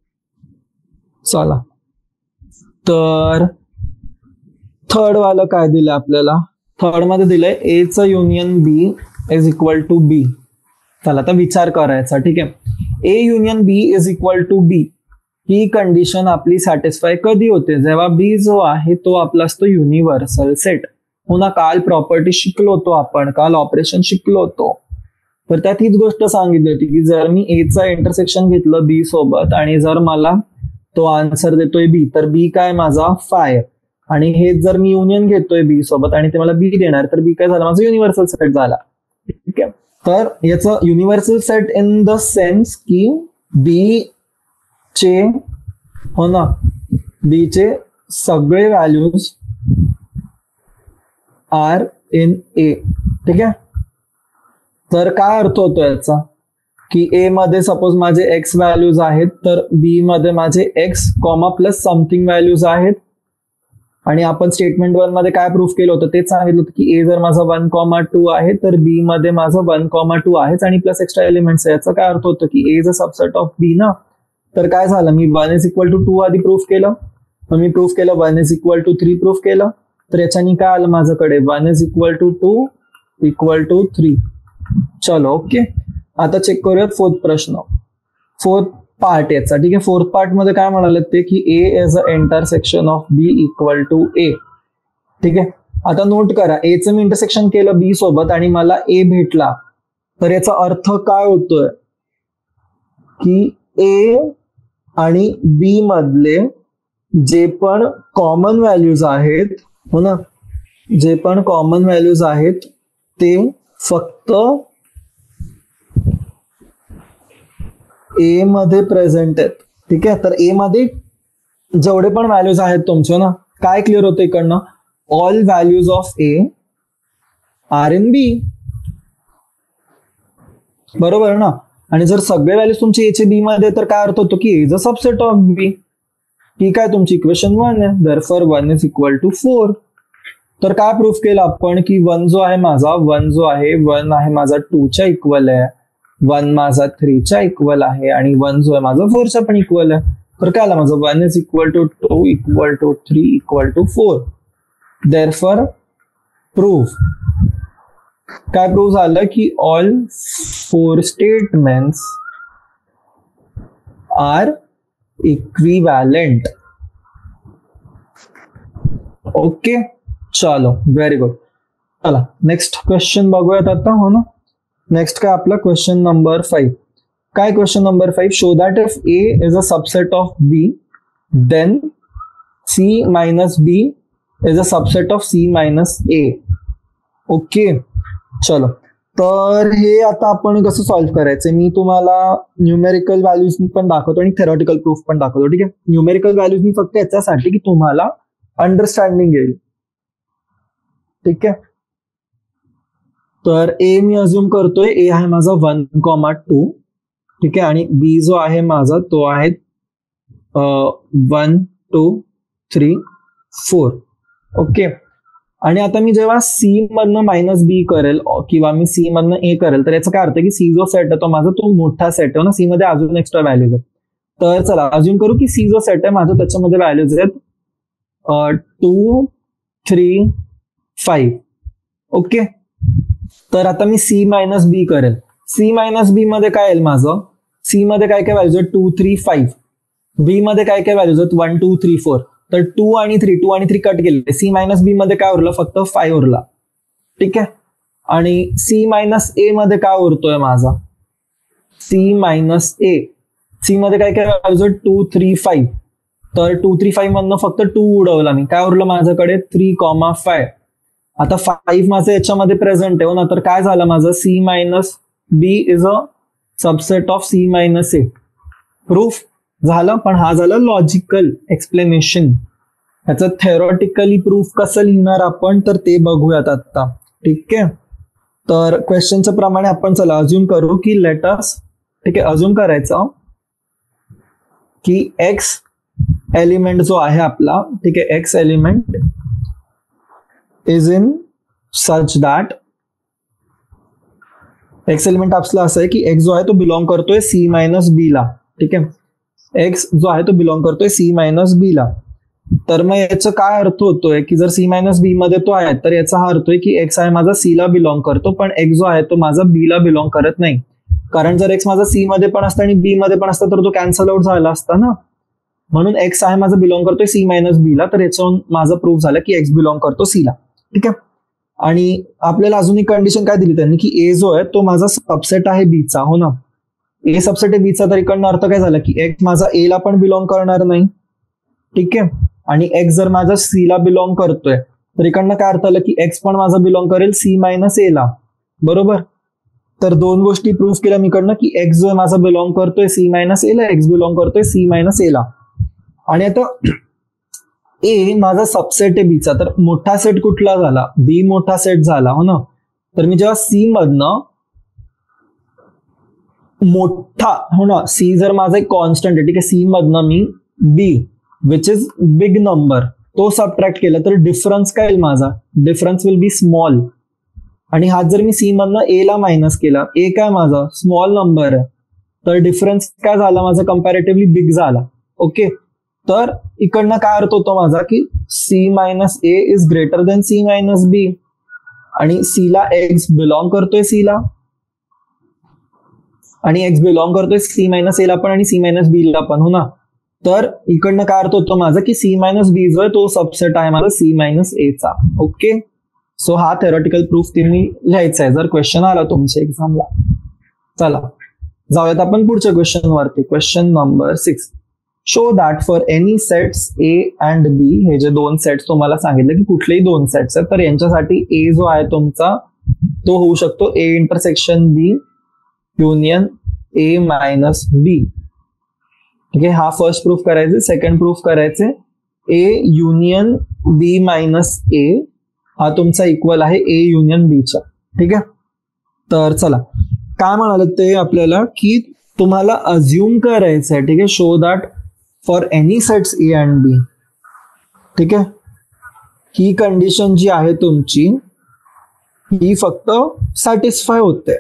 चला, तर थर्ड वाला काय दिलं आपल्याला, थर्ड मध्ये दिलंय ए चं union B is equal to B. चला आता विचार करायचा. ठीक आहे, A union B is equal to B ही कंडिशन आपली सॅटिस्फाय कधी होते, जेव्हा बी जो आहे तो आपला असतो युनिव्हर्सल सेट. हो ना, काल प्रॉपर्टी शिकलो होतो आपण, काल ऑपरेशन शिकलो होतो. तर त्यात हीच गोष्ट सांगितली होती की जर मी ए चा इंटरसेक्शन घेतलं बी सोबत आणि जर मला तो आन्सर देतोय बी, तर बी काय माझा फाय, आणि हे जर मी युनियन घेतोय बी सोबत आणि ते मला बी देणार तर बी काय झाला माझा युनिव्हर्सल सेट झाला. ठीक आहे, तर याचं universal set in the sense की बी चे, हो ना, बी चे सगळे व्हॅल्यूज आर इन ए. ठीक आहे, तर काय अर्थ होतो याचा की ए मध्ये सपोज माझे एक्स व्हॅल्यूज आहेत तर बी मध्ये माझे X comma plus something values आहेत, आणि आपण स्टेटमेंट वन मध्ये काय प्रूफ केलं होतं तेच सांगितलं होतं की ए जर माझा वन कॉमा टू आहे तर बी मध्ये माझं वन कॉमा टू आहेच आणि प्लस एक्स्ट्रा एलिमेंट्स आहे. याचा काय अर्थ होतं की A is a subset of B ना. तर काय झालं, मी one is equal to two आधी प्रूफ केलं, मग मी प्रूफ केलं one is equal to three proof केलं, तर याच्यानी काय आलं माझ्याकडे one is equal to two equal to three. चलो ओके, आता चेक करूयात फोर्थ प्रश्न, फोर्थ पार्ट याचा. ठीक आहे, फोर्थ पार्ट मध्ये काय म्हणाले ते की A is a intersection of B equal to A. ठीक आहे, आता नोट करा, ए चं मी इंटरसेक्शन केलं बी सोबत आणि मला ए भेटला, तर याचा अर्थ काय होतोय की ए आणि बी मधले जे पण कॉमन व्हॅल्यूज आहेत, हो ना, जे पण कॉमन व्हॅल्यूज आहेत ते फक्त ए मध्ये प्रेझेंट आहेत. ठीक आहे, तर ए मध्ये जेवढे पण व्हॅल्यूज आहेत तुमचे ना, काय क्लिअर होतं इकडनं, all values of A are in B. बरोबर ना, आणि जर सगळे व्हॅल्यूज तुमचे ए चे बी मध्ये तर काय अर्थ होतो की A is a subset of B. ठीक आहे, तुमची इक्वेशन वन आहे, therefore one is equal to four. तर काय प्रूफ केलं आपण की वन जो आहे माझा, वन जो आहे वन आहे माझा टू च्या इक्वल आहे, वन माझा थ्रीच्या इक्वल आहे, आणि वन जो आहे माझा फोरच्या पण इक्वल आहे. तर काय आलं माझं one is equal to two equal to three equal to four. Therefore proof, काय प्रूफ झालं की all four statements are equivalent. Okay, चलो व्हेरी गुड. चला नेक्स्ट क्वेश्चन बघूयात आता, हो ना. नेक्स्ट काय आपला क्वेश्चन नंबर फाईव्ह. काय question number five, show that if A is a subset of B then C minus B is a subset of C minus A. Okay, चलो, तर हे आता आपण कसं सॉल्व्ह करायचं, मी तुम्हाला न्यूमेरिकल व्हॅल्यूज पण दाखवतो आणि थेरॉटिकल प्रूफ पण दाखवतो. ठीक आहे, न्यूमेरिकल व्हॅल्यूज मी फक्त याच्यासाठी की तुम्हाला अंडरस्टँडिंग येईल. ठीक आहे, तर ए मी अज्युम करतोय, ए आहे माझा वन कॉमा टू. ठीक आहे, आणि बी जो आहे माझा तो आहे one two three four. Okay, आणि आता मी जेव्हा सी मधनं मायनस बी करेल किंवा मी सी मधनं ए करेल तर याचा काय अर्थ की सी जो सेट आहे तो माझा तो मोठा सेट आहे ना, सी मध्ये अजून एक्स्ट्रा व्हॅल्यूज आहेत. तर चला अज्युम करू की सी जो सेट आहे माझा त्याच्यामध्ये व्हॅल्यूज आहेत टू थ्री फाईव्ह. ओके, तर आता मी सी मायनस बी करेल, सी मायनस बी मध्ये काय येईल माझं, सी मध्ये काय काय व्हॅल्यूज आहेत टू थ्री फाईव्ह, बी मध्ये काय काय व्हॅल्यूज आहेत वन टू थ्री फोर. तर टू आणि थ्री टू आणि थ्री कट केले, सी मायनस बी मध्ये काय उरलं फक्त फाईव्ह उरला. ठीक आहे, आणि सी मायनस ए मध्ये काय उरतोय माझा, सी मायनस ए, सी मध्ये काय काय व्हॅल्यूज आहेत टू थ्री फाईव्ह. तर टू थ्री फाईव्ह मधनं फक्त टू उडवला मी, काय उरलं माझ्याकडे थ्री कॉमा फाय. आता फाईव्ह माझं याच्यामध्ये प्रेझेंट आहे हो ना, तर काय झालं माझं C minus B is a subset of C minus A. Proof झालं, पण हा झाला लॉजिकल एक्सप्लेनेशन. ह्याचं थेरॉटिकली प्रूफ कसं लिहिणार आपण तर ते बघूयात आता. ठीक आहे, तर क्वेश्चनच्या प्रमाणे आपण चला अज्युम करू की लेट अस, ठीक आहे, अज्युम करायचं की एक्स एलिमेंट जो आहे आपला, ठीक आहे, X element is in such that, X element आपला असं आहे की एक्स जो आहे तो बिलॉंग करतोय सी मायनस बी ला. ठीक आहे, एक्स जो आहे तो बिलॉंग करतोय सी मायनस बी ला. तर मग याचा काय अर्थ होतोय की जर सी मायनस बी मध्ये तो आहे तर याचा हा अर्थ आहे की एक्स आहे माझा सी ला बिलॉंग करतो, पण एक्स जो आहे तो माझा बी ला बिलॉंग करत नाही. कारण जर एक्स माझा सी मध्ये पण असता आणि बी मध्ये पण असता तर तो कॅन्सल आउट झाला असता ना. म्हणून एक्स आहे माझा बिलॉंग करतोय सी मायनस बी ला, तर याच्यावरून माझं प्रूफ झालं की एक्स बिलॉंग करतो सी ला. ठीक आहे, आणि आपल्याला अजून एक कंडिशन काय दिली त्यांनी की ए जो आहे तो माझा सबसेट आहे बीचा. हो ना, ए सबसेट आहे बीचा, तर इकडनं अर्थ काय झाला की एक्स माझा ए ला पण बिलॉंग करणार नाही. ठीक आहे, आणि एक्स जर माझा सी ला बिलॉंग करतोय तर इकडनं काय अर्थ आलं की एक्स पण माझा बिलॉंग करेल सी मायनस ए ला. बरोबर, तर दोन गोष्टी प्रूफ केल्या मी कडनं की एक्स जो आहे माझा बिलॉंग करतोय सी मायनस ए ला, एक्स बिलॉंग करतोय सी मायनस ए ला. आणि आता ए माझा सबसेट आहे बीचा, तर मोठा सेट कुठला झाला, बी मोठा सेट झाला. हो ना, तर मी जेव्हा सी मधनं मोठा, हो ना, सी जर माझा एक कॉन्स्टंट आहे, ठीक आहे, सी मधनं मी B which is big number तो सबट्रॅक्ट केला तर डिफरन्स काय येईल माझा, डिफरन्स विल बी स्मॉल. आणि हा जर मी सी मधनं ए ला मायनस केला, ए काय माझा स्मॉल नंबर आहे, तर डिफरन्स काय झाला माझा कम्पॅरेटिव्हली बिग झाला. ओके, तर इकडनं काय अर्थ होतो माझा की C minus A is greater than C minus B, आणि सी ला एक्स बिलॉंग करतोय सी ला, आणि एक्स बिलॉंग करतोय सी मायनस ए ला पण आणि सी मायनस बी ला पण. हो ना, तर इकडनं काय अर्थ होतो माझा की सी मायनस बी जो आहे तो सबसेट आहे माझा सी मायनस ए चा. ओके, सो हा थेरॉटिकल प्रूफ तुम्ही लिहायचा आहे जर क्वेश्चन आला तुमच्या एक्झामला. चला जाऊयात आपण पुढच्या क्वेश्चन वरती. Question number six, show that for any sets A and B, हे जे दोन सेट्स तुम्हाला सांगितलं की कुठलेही दोन सेट्स आहेत तर यांच्यासाठी ए जो आहे तुमचा तो होऊ शकतो A intersection B union A minus B. ठीक आहे, हा फर्स्ट प्रूफ करायचे. सेकंड प्रूफ करायचे ए युनियन बी मायनस ए हा तुमचा इक्वल आहे ए युनियन बी च्या. ठीक आहे, तर चला काय म्हणाले ते आपल्याला की तुम्हाला अज्युम करायचं आहे. ठीक आहे, show that for any sets A and B. ठीक आहे, ही कंडिशन जी आहे तुमची ही फक्त सॅटिस्फाय होते.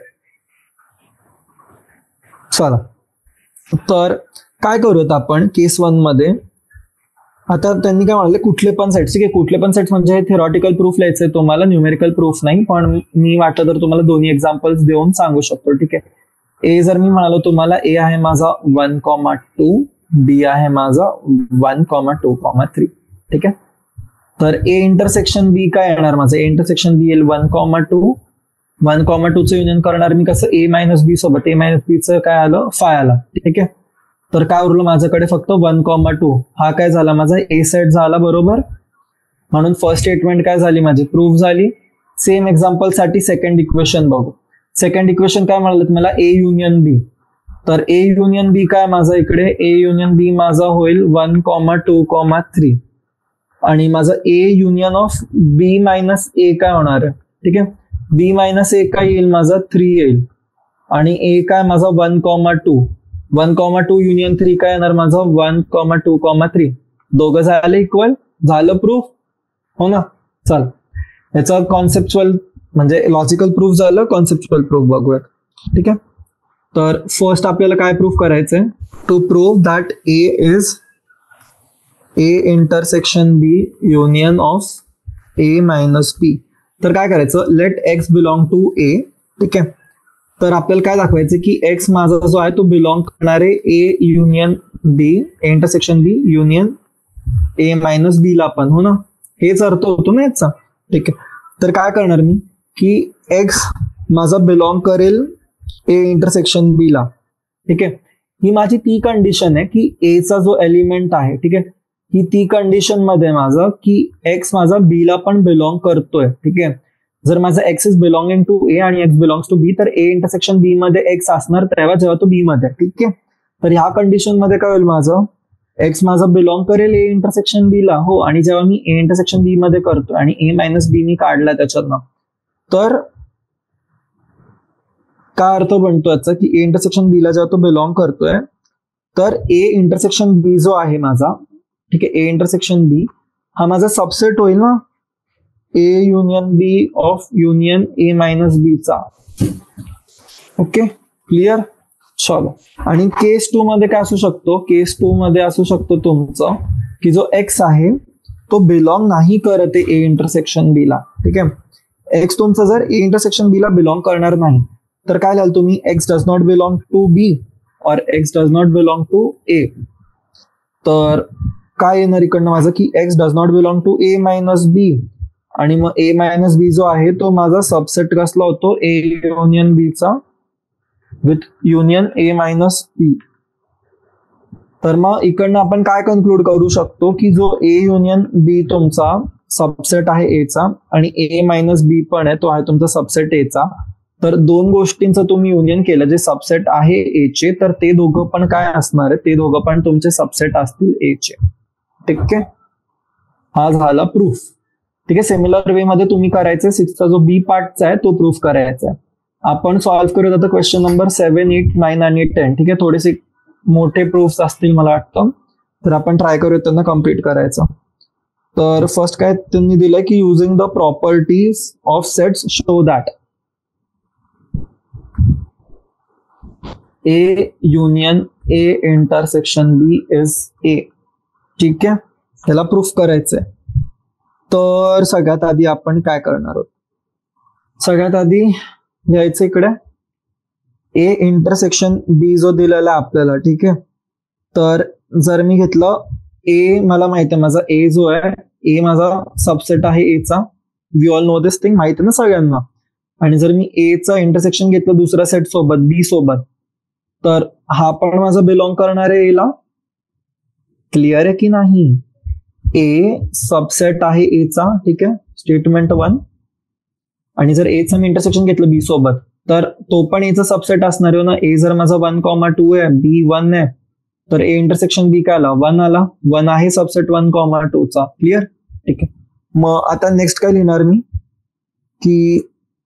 चला तर काय करूयात आपण केस वन मध्ये. आता त्यांनी काय म्हणाले कुठले पण सेट्स, ठीक आहे, कुठले पण सेट्स म्हणजे हे थेरॉटिकल प्रूफ लिहायचंय तुम्हाला, न्यूमेरिकल प्रूफ नाही, पण मी वाटलं तर तुम्हाला दोन्ही एक्झाम्पल्स देऊन सांगू शकतो. ठीक आहे, ए जर मी म्हणालो तुम्हाला ए आहे माझा वन कॉमा टू, बी आहे माझा one comma two comma three. ठीक आहे, तर ए इंटरसेक्शन बी काय येणार माझं, ए इंटरसेक्शन बी येईल one comma two, one comma two चं युनियन करणार मी कसं ए मायनस बी सोबत, ए मायनस बी चं काय आलं फाय आला. ठीक आहे, तर काय उरलं माझ्याकडे फक्त वन कॉमा टू, हा काय झाला माझा ए सेट झाला. बरोबर, म्हणून फर्स्ट स्टेटमेंट काय झाली माझी प्रूफ झाली. सेम एक्झाम्पल साठी सेकंड इक्वेशन बघू. सेकंड इक्वेशन काय म्हणाल मला ए युनियन बी, तर ए युनियन बी काय माझा इकडे ए युनियन बी माझा होईल one comma two comma three, आणि माझा A union of B minus A काय होणार आहे. ठीक आहे, बी मायनस ए काय येईल माझा थ्री येईल, आणि ए काय माझा one comma two, one comma two union three काय येणार माझा one comma two comma three, दोघं झाले इक्वल, झालं प्रूफ. हो ना, चल याचा कॉन्सेप्च्युअल म्हणजे लॉजिकल प्रूफ झालं, कॉन्सेप्च्युअल प्रूफ बघूयात. ठीक आहे, तर फर्स्ट आपल्याला काय प्रूफ करायचंय, to prove that A is A intersection B union of A minus B. तर काय करायचं, let X belong to A. ठीक आहे, तर आपल्याला काय दाखवायचं की एक्स माझा जो आहे तो बिलॉंग करणारे A union B, A intersection B union A minus B ला पण. हो ना, हेच अर्थ होतो ना याचा. ठीक आहे, तर काय करणार मी की एक्स माझा बिलॉंग करेल ए इंटरसेक्शन बी ला. ठीक आहे, ही माझी ती कंडिशन आहे की ए चा जो एलिमेंट आहे, ठीक आहे, ही ती कंडिशन मध्ये माझं की एक्स माझा बी ला पण बिलॉंग करतोय. ठीक आहे, जर माझा X is belonging to A आणि एक्स बिलॉंग्स टू बी, तर ए इंटरसेक्शन बी मध्ये एक्स असणार तेव्हा जेव्हा तो बी मध्ये. ठीक आहे, तर ह्या कंडिशन मध्ये काय होईल माझं एक्स माझा बिलॉंग करेल ए इंटरसेक्शन बी ला, हो. आणि जेव्हा मी ए इंटरसेक्शन बी मध्ये करतो आणि ए मायनस बी मी काढला त्याच्यातनं, तर काय अर्थ बनतो याचा की ए इंटरसेक्शन बी ला जेव्हा तो बिलॉंग करतोय तर ए इंटरसेक्शन बी जो आहे माझा, ठीक आहे, ए इंटरसेक्शन बी हा माझा सबसेट होईल ना A union B of union A minus B चा. Okay, clear. चलो, आणि केस टू मध्ये काय असू शकतो, केस टू मध्ये असू शकतो तुमचं की जो एक्स आहे तो बिलॉंग नाही करत आहे ए इंटरसेक्शन बी ला. ठीक आहे, एक्स तुमचा जर ए इंटरसेक्शन बी ला बिलॉंग करणार नाही तर काय लिहाल तुम्ही, X does not belong to B और X does not belong to A. तर काय येणार इकडनं माझं की x does not belong to A minus B, आणि मग ए मायनस बी जो आहे तो माझा सबसेट कसला होतो, ए युनियन बी चा with union A minus B. तर मग इकडनं आपण काय कन्क्लूड करू शकतो की जो ए युनियन बी तुमचा सबसेट आहे ए चा आणि ए मायनस बी पण आहे तो आहे तुमचा सबसेट ए चा. तर दोन गोष्टींचं तुम्ही युनियन केलं जे सबसेट आहे ए चे, तर ते दोघं पण काय असणार आहे, ते दोघं पण तुमचे सबसेट असतील ए चे. ठीक आहे, हा झाला प्रूफ. ठीक आहे, सिमिलर वे मध्ये तुम्ही करायचं सिक्सचा जो बी पार्टचा आहे तो प्रूफ करायचा आहे. आपण सॉल्व्ह करूया आता question number seven eight nine आणि टेन. ठीक आहे, थोडेसे मोठे प्रूफ्स असतील मला वाटतं, तर आपण ट्राय करूया त्यांना कम्प्लीट करायचं. तर फर्स्ट काय त्यांनी दिलंय की using the properties of sets show that A union A intersection B is A. ठीक आहे, त्याला प्रूफ करायचंय. तर सगळ्यात आधी आपण काय करणार आहोत, सगळ्यात आधी घ्यायचं इकडे ए इंटरसेक्शन बी जो दिलेला आहे आपल्याला. ठीक आहे, तर जर मी घेतलं ए, मला माहिती आहे माझा ए जो आहे ए माझा सबसेट आहे ए चा, we all know this thing, माहिती आहे ना सगळ्यांना. आणि जर मी ए चा इंटरसेक्शन घेतलं दुसऱ्या सेट सोबत बी सोबत, तर हा पण माझा बिलॉंग करणार आहे ए ला. क्लिअर आहे की नाही, ए सबसेट आहे ए चा. ठीक आहे, स्टेटमेंट वन. आणि जर ए चं मी इंटरसेक्शन घेतलं बी सोबत तर तो पण एचा सबसेट असणार आहे ना. ए जर माझा वन कॉमा टू आहे, बी वन आहे, तर ए इंटरसेक्शन बी काय आला, वन आला. वन आहे सबसेट वन कॉमा टू चा. क्लिअर. ठीक आहे, मग आता नेक्स्ट काय लिहिणार मी की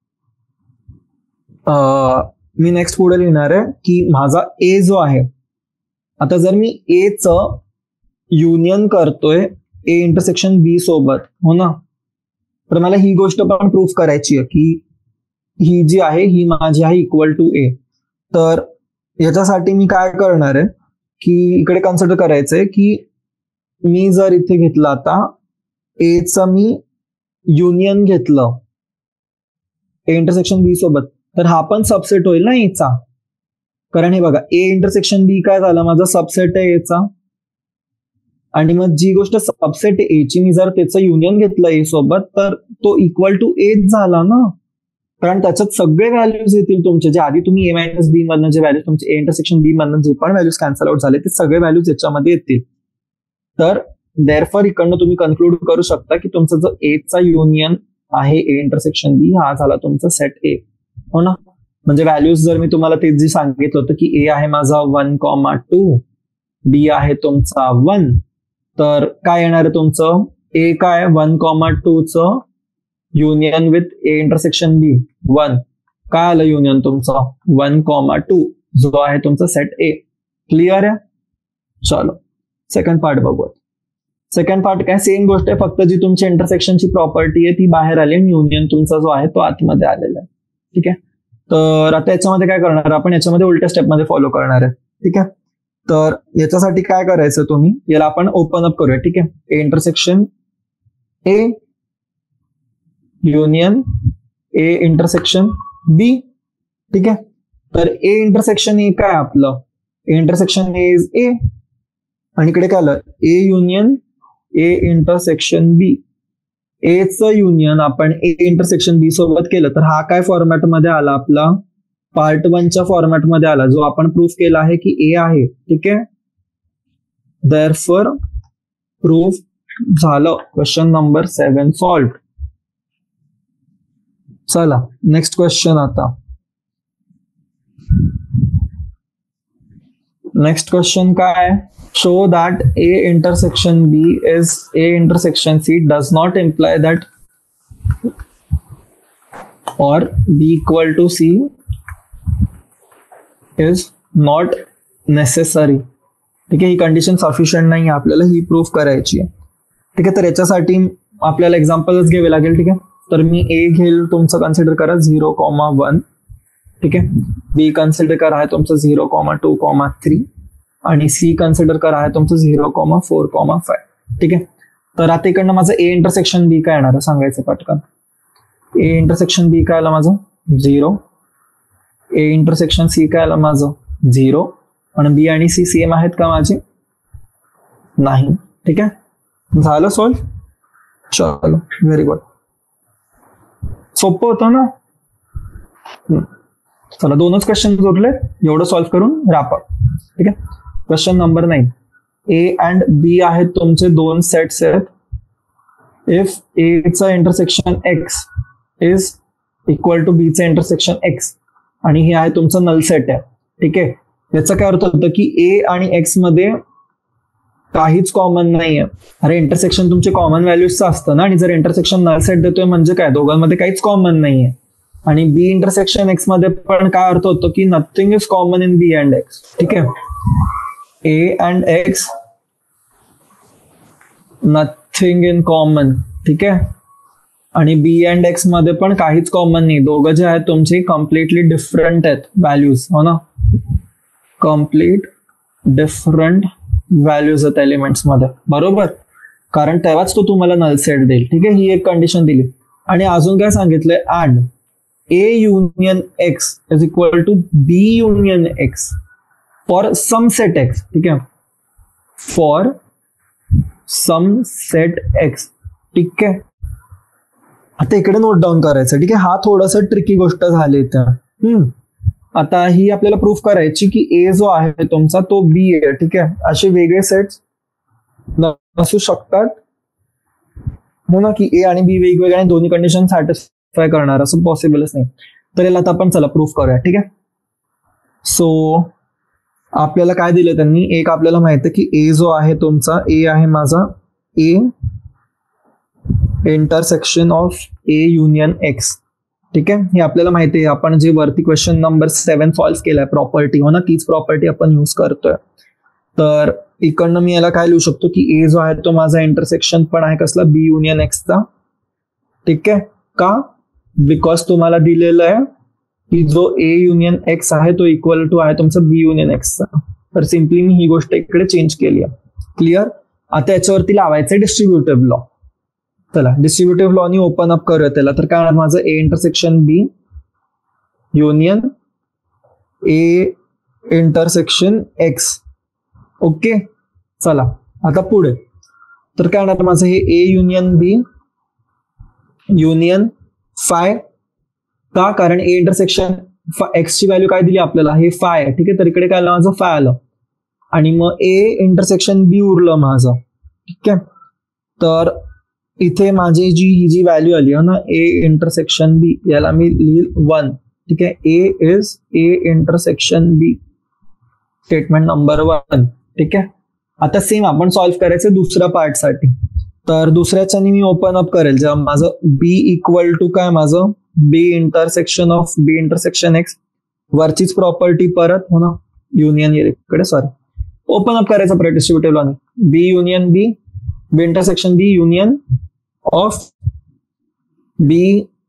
मी नेक्स्ट पुढे लिहिणार आहे की माझा ए जो आहे, आता जर मी ए चं युनियन करतोय ए इंटरसेक्शन बी सोबत, हो ना, तर मला ही गोष्ट पण प्रूफ करायची आहे की ही जी आहे ही माझी आहे इक्वल टू ए. तर याच्यासाठी मी काय करणार आहे की इकडे कन्सिडर करायचंय की मी जर इथे घेतलं आता ए चं मी युनियन घेतलं ए इंटरसेक्शन बी सोबत, तर हा पण सबसेट होईल ना ए चा. कारण हे बघा ए इंटरसेक्शन बी काय झालं, माझा सबसेट आहे ए चा. आणि मग जी गोष्ट सबसेट आहे ए ची, मी जर त्याचं युनियन घेतलं ए सोबत तर तो इक्वल टू एच झाला ना. कारण त्याच्यात सगळे व्हॅल्यूज येतील तुमचे, जे आधी तुम्ही ए मायनस बी मधनं जे व्हॅल्यूज तुमचे ए इंटरसेक्शन बी मधनं जे पण व्हॅल्यूज कॅन्सल आउट झाले ते सगळे व्हॅल्यूज याच्यामध्ये येतील. तर देअरफॉर इकडनं तुम्ही कन्क्लूड करू शकता की तुमचा जो ए चा युनियन आहे ए इंटरसेक्शन बी हा झाला तुमचा सेट ए, हो ना. म्हणजे व्हॅल्यूज जर मी तुम्हाला ते जे सांगितलं होतं की ए आहे माझा वन कॉमा टू, बी आहे तुमचा वन, तर काय येणार आहे तुमचं ए काय वन कॉमा टू च union with A intersection B one. काय आलं युनियन तुमचं वन कॉमा टू जो आहे तुमचा सेट ए. क्लिअर आहे. चलो सेकंड पार्ट बघूया. सेकंड पार्ट काय, सेम गोष्ट आहे, फक्त जी तुमची इंटरसेक्शनची प्रॉपर्टी आहे ती बाहेर आली आणि युनियन तुमचा जो आहे तो आतमध्ये आलेला आहे. ठीक आहे, तर आता याच्यामध्ये काय करणार आपण, याच्यामध्ये उलट्या स्टेपमध्ये फॉलो करणार आहे. ठीक आहे, तर याच्यासाठी काय करायचं तुम्ही, याला आपण ओपन अप करूया. ठीक आहे, A intersection A union A intersection B. ठीक आहे, तर ए इंटरसेक्शन ए काय आपलं, ए इंटरसेक्शन ए इज ए, आणि इकडे काय आलं ए युनियन ए इंटरसेक्शन बी. ए चं युनियन आपण ए इंटरसेक्शन बी सोबत केलं तर हा काय फॉर्मॅट मध्ये आला आपला, पार्ट वनच्या फॉर्मॅट मध्ये आला, जो आपण प्रूफ केला आहे की ए आहे. ठीक आहे, देअरफॉर प्रूफ झालं. Question number seven solve. चला नेक्स्ट क्वेश्चन. आता नेक्स्ट क्वेश्चन काय आहे, show that A intersection B is A intersection C does not imply that और B equal to C is not necessary. ठीक आहे, ही कंडिशन सफिशियंट नाही आहे, आपल्याला ही प्रूफ करायची आहे. ठीक आहे, तर याच्यासाठी आपल्याला एक्झाम्पलच घ्यावे लागेल. ठीक आहे, तर मी ए घेईल, तुमचं कन्सिडर करा झिरो कॉमा वन. ठीक आहे, बी कन्सिडर करा आहे तुमचं zero comma two comma three आणि सी कन्सिडर करा आहे तुमचं zero comma four comma five. ठीक आहे, तर आता इकडनं माझं ए इंटरसेक्शन बी काय येणार सांगायचं पटकन. ए इंटरसेक्शन बी काय आलं माझं झिरो, ए इंटरसेक्शन सी काय आलं माझं झिरो, आणि बी आणि सी सेम आहेत का माझे, नाही. ठीक आहे, झालं सॉल्व. चलो व्हेरी गुड, सोपं होतं ना. चला दोनच क्वेश्चन उरले, एवढं सॉल्व्ह करून रापा. ठीक आहे, question number nine, A and B आहेत तुमचे दोन सेट्स आहेत. इफ एचं intersection X is equal to बीचं इंटरसेक्शन एक्स आणि हे आहे तुमचं नल सेट आहे. ठीक आहे, याचा काय अर्थ होतं की ए आणि एक्स मध्ये काहीच कॉमन नाहीये. अरे इंटरसेक्शन तुमचे कॉमन व्हॅल्यूजचं असतं ना, आणि जर इंटरसेक्शन नल सेट देतोय म्हणजे काय, दोघांमध्ये काहीच कॉमन नाहीये. आणि बी इंटरसेक्शन एक्स मध्ये पण काय अर्थ होतो की nothing is common in B and X. ठीक आहे, A and X nothing in common. ठीक आहे, आणि बी अँड एक्स मध्ये पण काहीच कॉमन नाही, दोघं जे आहेत तुमचे कम्प्लिटली डिफरंट आहेत व्हॅल्यूज, हो ना, कम्प्लीट डिफरंट व्हॅल्यूज आहेत एलिमेंट्स मध्ये, बरोबर, कारण तेव्हाच तो तुम्हाला नल सेट देईल. ठीक आहे, ही एक कंडिशन दिली. आणि अजून काय सांगितलंय, and A union X is equal to B union X for some set X. ठीक आहे, फॉर सम सेट एक्स. ठीक आहे, आता इकडे नोट डाऊन करायचं. ठीक आहे, हा थोडासा ट्रिकी गोष्ट झाली त्या. हम्म आता ही आपल्याला प्रूफ करायची की ए जो आहे तुमचा तो बी आहे. ठीक आहे, असे वेगळे सेट्स असू शकतात, हो ना, की ए आणि बी वेगवेगळे आणि दोन्ही कंडिशन सॅटिस्फाय करणार असं पॉसिबलच नाही. तर याला आता आपण चला प्रूफ करूया. ठीक आहे, सो आपल्याला काय दिलं त्यांनी, एक आपल्याला माहिती आहे की ए जो आहे तुमचा, ए आहे माझा A intersection of A union X. ठीक आहे, हे आपल्याला माहिती आहे, आपण जे वरती क्वेश्चन नंबर सेवन सॉल्व्ह केलाय प्रॉपर्टी, हो ना, तीच प्रॉपर्टी आपण यूज करतोय. तर इकडनं मी याला काय लिहू शकतो की ए जो आहे तो माझा इंटरसेक्शन पण आहे कसला, बी युनियन एक्सचा. ठीक आहे, का, बिकॉज तुम्हाला दिलेलं आहे की जो ए युनियन एक्स आहे तो इक्वल टू आहे तुमचा बी युनियन एक्सचा. तर सिम्पली मी ही गोष्ट इकडे चेंज केली आहे. क्लिअर, आता याच्यावरती लावायचं डिस्ट्रीब्युटिव्ह लॉ. चला डिस्ट्रीब्युटिव्ह लॉनी ओपन अप करूया त्याला. तर काय माझं A intersection B union A intersection X. Okay, चला आता पुढे. तर काय होणार माझं हे A union B union phi. का, कारण ए इंटरसेक्शन एक्स ची व्हॅल्यू काय दिली आपल्याला, हे फाय आहे. ठीक आहे, तर इकडे काय आलं माझं फाय आलं आणि मग ए इंटरसेक्शन बी उरलं माझं. ठीक आहे, तर इथे माझी जी ही जी व्हॅल्यू आली आहे ना, ए इंटरसेक्शन बी, याला मी लिहिल वन. ठीक आहे, A is A intersection B, statement number one. ठीक आहे, आता सेम आपण सॉल्व्ह करायचं दुसऱ्या पार्टसाठी. तर दुसऱ्याच्यानी मी ओपन अप करेल जेव्हा माझं बी इक्वल टू काय माझं B intersection of B intersection X, वरचीच प्रॉपर्टी परत, हो ना, युनियन इकडे सॉरी ओपन अप करायचं परत डिस्ट्रीब्युटिव्ह लॉनी, B union B B intersection B union of B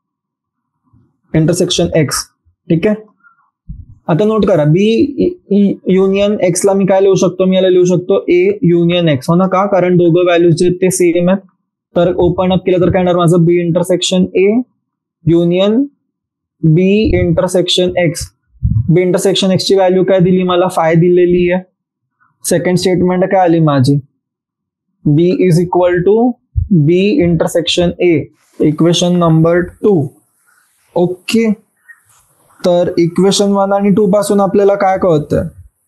intersection X. ठीक आहे, आता नोट करा, बी युनियन एक्स ला मी काय लिहू शकतो, मी याला लिहू शकतो ए युनियन एक्स, हो ना, का, कारण दोघं व्हॅल्यूज जे ते सेम आहेत. तर ओपन अप केलं तर काय होणार माझं B intersection A union B intersection X. B intersection X ची व्हॅल्यू काय दिली मला, फाय दिलेली आहे. सेकंड स्टेटमेंट काय आली माझी, B is equal to B intersection A, equation number two. Okay, तर इक्वेशन वन आणि टू पासून आपल्याला काय कळतं,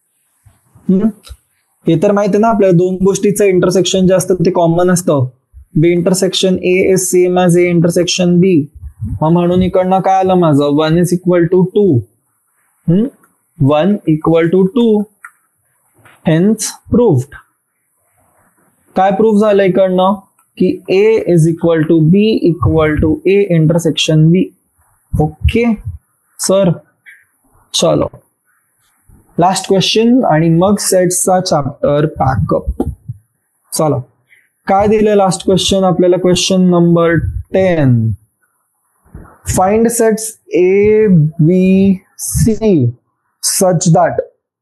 हे तर माहिती आहे ना आपल्याला, दोन गोष्टीचं इंटरसेक्शन जे असतं ते कॉमन असतं. B intersection A is same as A intersection B, म्हणून इकडनं काय आलं माझं one is equal to two. One equal to two. Hence proved. काय प्रूव्ह झालं इकडनं की A is equal to B equal to A intersection B. Okay sir, चलो लास्ट क्वेश्चन आणि मग सेट्सचा चॅप्टर पॅकअप. चला काय दिलं लास्ट क्वेश्चन आपल्याला, question number ten. Find sets A B C such that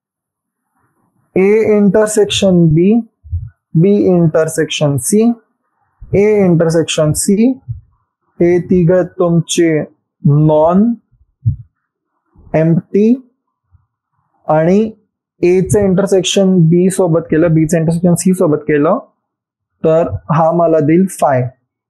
A intersection B, B intersection C, A intersection C हे तिघ तुमचे नॉन एम्प्टी आणि ए चे इंटरसेक्शन बी सोबत केलं, बी चे इंटरसेक्शन सी सोबत केलं तर हा मला देईल फाय.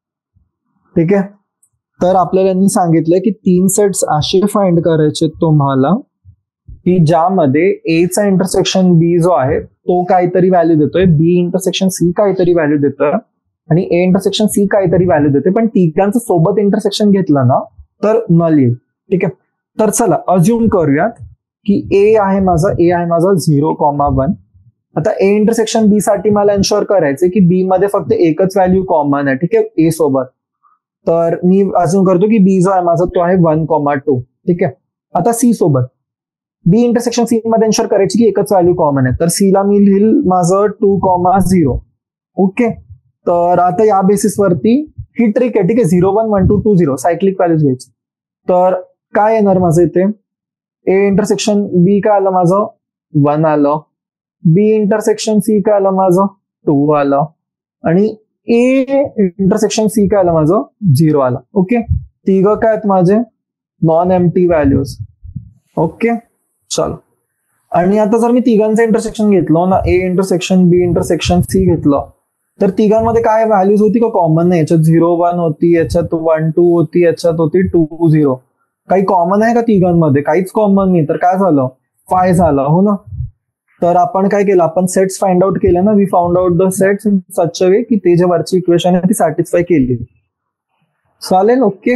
ठीक आहे, तर आपल्याला यांनी सांगितलंय की तीन सेट्स असे फाइंड करायचे तुम्हाला की ज्यामध्ये ए चा इंटरसेक्शन बी जो आहे तो काहीतरी व्हॅल्यू देतोय, बी इंटरसेक्शन सी काहीतरी व्हॅल्यू देतोय आणि ए इंटरसेक्शन सी काहीतरी व्हॅल्यू देते, पण तिघांचं सोबत इंटरसेक्शन घेतलं ना तर नल येईल. ठीक आहे, तर चला अज्युम करूयात की ए आहे माझा, ए आहे माझा झिरो कॉमा वन. आता ए इंटरसेक्शन बी साठी मला एन्श्योर करायचे की बी मध्ये फक्त एकच व्हॅल्यू कॉमन आहे. ठीक आहे, ए सोबत. तर मी अज्युम करतो की बी जो आहे माझा तो आहे वन कॉमा टू. ठीक आहे, आता सी सोबत बी इंटरसेक्शन सी मध्ये एन्श्योर करायची की एकच व्हॅल्यू कॉमन आहे, तर सी ला मी लिहिल माझं टू कॉमा झिरो. ओके, तर आता या बेसिसवरती ही ट्रिक आहे. ठीक आहे, zero one one two two zero cyclic values घ्यायची. तर काय येणार माझं इथे, ए इंटरसेक्शन बी काय आलं माझं वन आलं, बी इंटरसेक्शन सी काय आलं माझं टू आलं आणि ए इंटरसेक्शन सी काय आलं माझं झिरो आलं. ओके, तिघ काय आहेत माझे नॉन एम्प्टी व्हॅल्यूज. ओके चलो, आणि आता जर मी तिघांचं इंटरसेक्शन घेतलं ना, A intersection B intersection C घेतलं तर तिघांमध्ये काय व्हॅल्यूज होती का कॉमन नाही, याच्यात झिरो वन होती, याच्यात वन टू होती, याच्यात होती टू झिरो. काही कॉमन आहे का तिघांमध्ये, काहीच कॉमन नाही, तर काय झालं फाय झालं. हो ना, तर आपण काय केलं, आपण सेट्स फाइंड आउट केले ना, we found out the sets in such a way की ते जे वरची इक्वेशन आहे ती सॅटिस्फाय केली. चालेल. ओके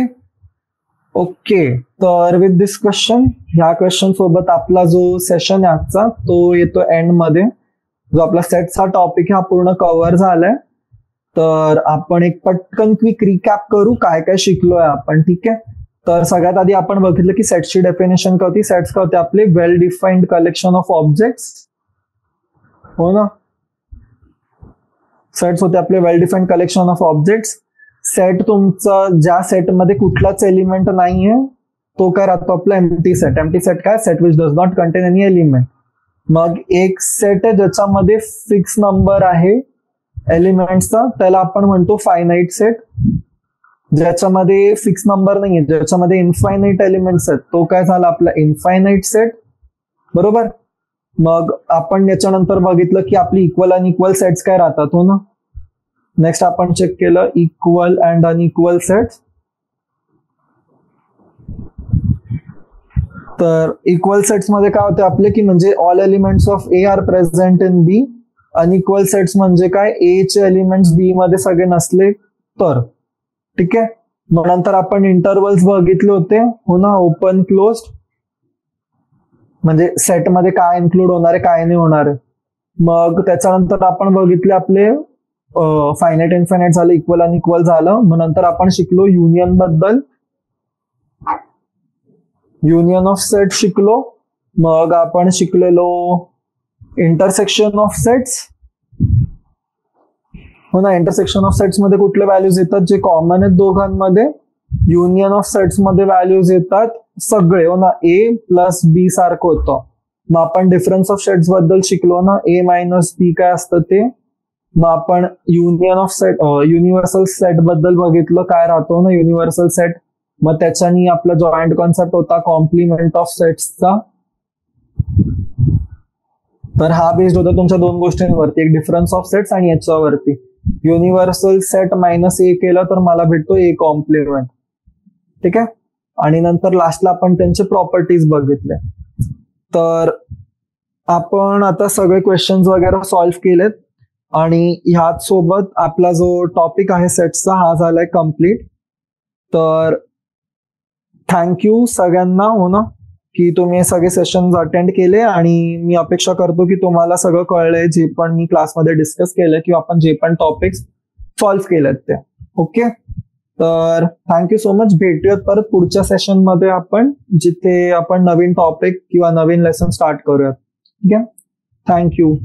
ओके, तर विथ दिस क्वेश्चन, ह्या क्वेश्चन सोबत आपला जो सेशन आहे आजचा तो येतो एंड मध्ये. जो आपला सेट्सचा टॉपिक हा पूर्ण कव्हर झालाय. तर आपण एक पटकन क्विक रिकॅप करू काय काय शिकलोय आपण. ठीक आहे, तर सगळ्यात आधी आपण बघितलं की सेट्सची डेफिनेशन काय होती. सेट्स काय होते आपले well defined collection of objects. हो ना, सेट्स होते आपले well defined collection of objects. Set तुमचा ज्या सेटमध्ये कुठलाच एलिमेंट नाहीये तो काय राहतो आपला एम्प्टी सेट. एम्प्टी सेट काय, set which does not contain any element. मग एक सेट आहे ज्याच्यामध्ये फिक्स नंबर आहे एलिमेंट्सचा, त्याला आपण म्हणतो फायनाईट सेट. ज्याच्यामध्ये फिक्स नंबर नाहीये, ज्याच्यामध्ये इन्फायनाईट एलिमेंट्स आहेत, तो काय झाला आपला इन्फायनाईट सेट. बरोबर. मग आपण याच्यानंतर बघितलं की आपली इक्वल अनइक्वल सेट्स काय राहतात. हो ना, नेक्स्ट आपण चेक केलं इक्वल अँड अनइक्वल सेट्स. तर इक्वल सेट्स मध्ये काय होते आपले की म्हणजे all elements of A are present in B. Unequal sets म्हणजे काय, ए चे एलिमेंट्स बी मध्ये सगळे नसले तर. ठीक आहे, मग नंतर आपण इंटरवल्स बघितले होते. हो ना, ओपन क्लोज्ड म्हणजे सेट मध्ये काय इन्क्लूड होणार आहे काय नाही होणार आहे. मग त्याच्यानंतर आपण बघितले आपले फायनाईट इन्फायनाईट झालं, इक्वल अनइक्वल झालं. मग नंतर आपण शिकलो युनियन बद्दल, युनियन ऑफ सेट शिकलो. मग आपण शिकलेलो इंटरसेक्शन ऑफ सेट्स. हो ना, इंटरसेक्शन ऑफ सेट्स मध्ये कुठले व्हॅल्यूज येतात जे कॉमन आहेत दोघांमध्ये. युनियन ऑफ सेट्स मध्ये व्हॅल्यूज येतात सगळे. हो ना, ए प्लस बी सारखं होतं. मग आपण डिफरन्स ऑफ सेट्स बद्दल शिकलो ना, ए मायनस बी काय असतं ते. मग आपण union of set universal set बद्दल बघितलं काय राहतो ना युनिव्हर्सल सेट. मग त्याच्यानी आपला जॉईंट कॉन्सेप्ट होता कॉम्प्लिमेंट ऑफ सेट्सचा. तर हा बेस्ड होता तुमच्या दोन गोष्टींवरती, एक डिफरन्स ऑफ सेट्स आणि याच्यावरती. युनिव्हर्सल सेट मायनस ए केलं तर मला भेटतो ए कॉम्प्लिमेंट. ठीक आहे, आणि नंतर लास्टला आपण त्यांचे प्रॉपर्टीज बघितले. तर आपण आता सगळे क्वेश्चन्स वगैरे सॉल्व्ह केलेत आणि ह्याच सोबत आपला जो टॉपिक आहे सेट्सचा हा झालाय कम्प्लीट. तर थँक्यू सगळ्यांना. हो ना, की तुम्ही हे सगळे सेशन्स अटेंड केले आणि मी अपेक्षा करतो की तुम्हाला सगळं कळलंय, जे पण मी क्लासमध्ये डिस्कस केलं किंवा आपण जे पण टॉपिक्स सॉल्व्ह केलेत ते. ओके, तर थँक्यू सो मच. भेटूयात परत पुढच्या सेशन मध्ये आपण, जिथे आपण नवीन टॉपिक किंवा नवीन लेसन स्टार्ट करूयात. ठीक आहे, थँक्यू.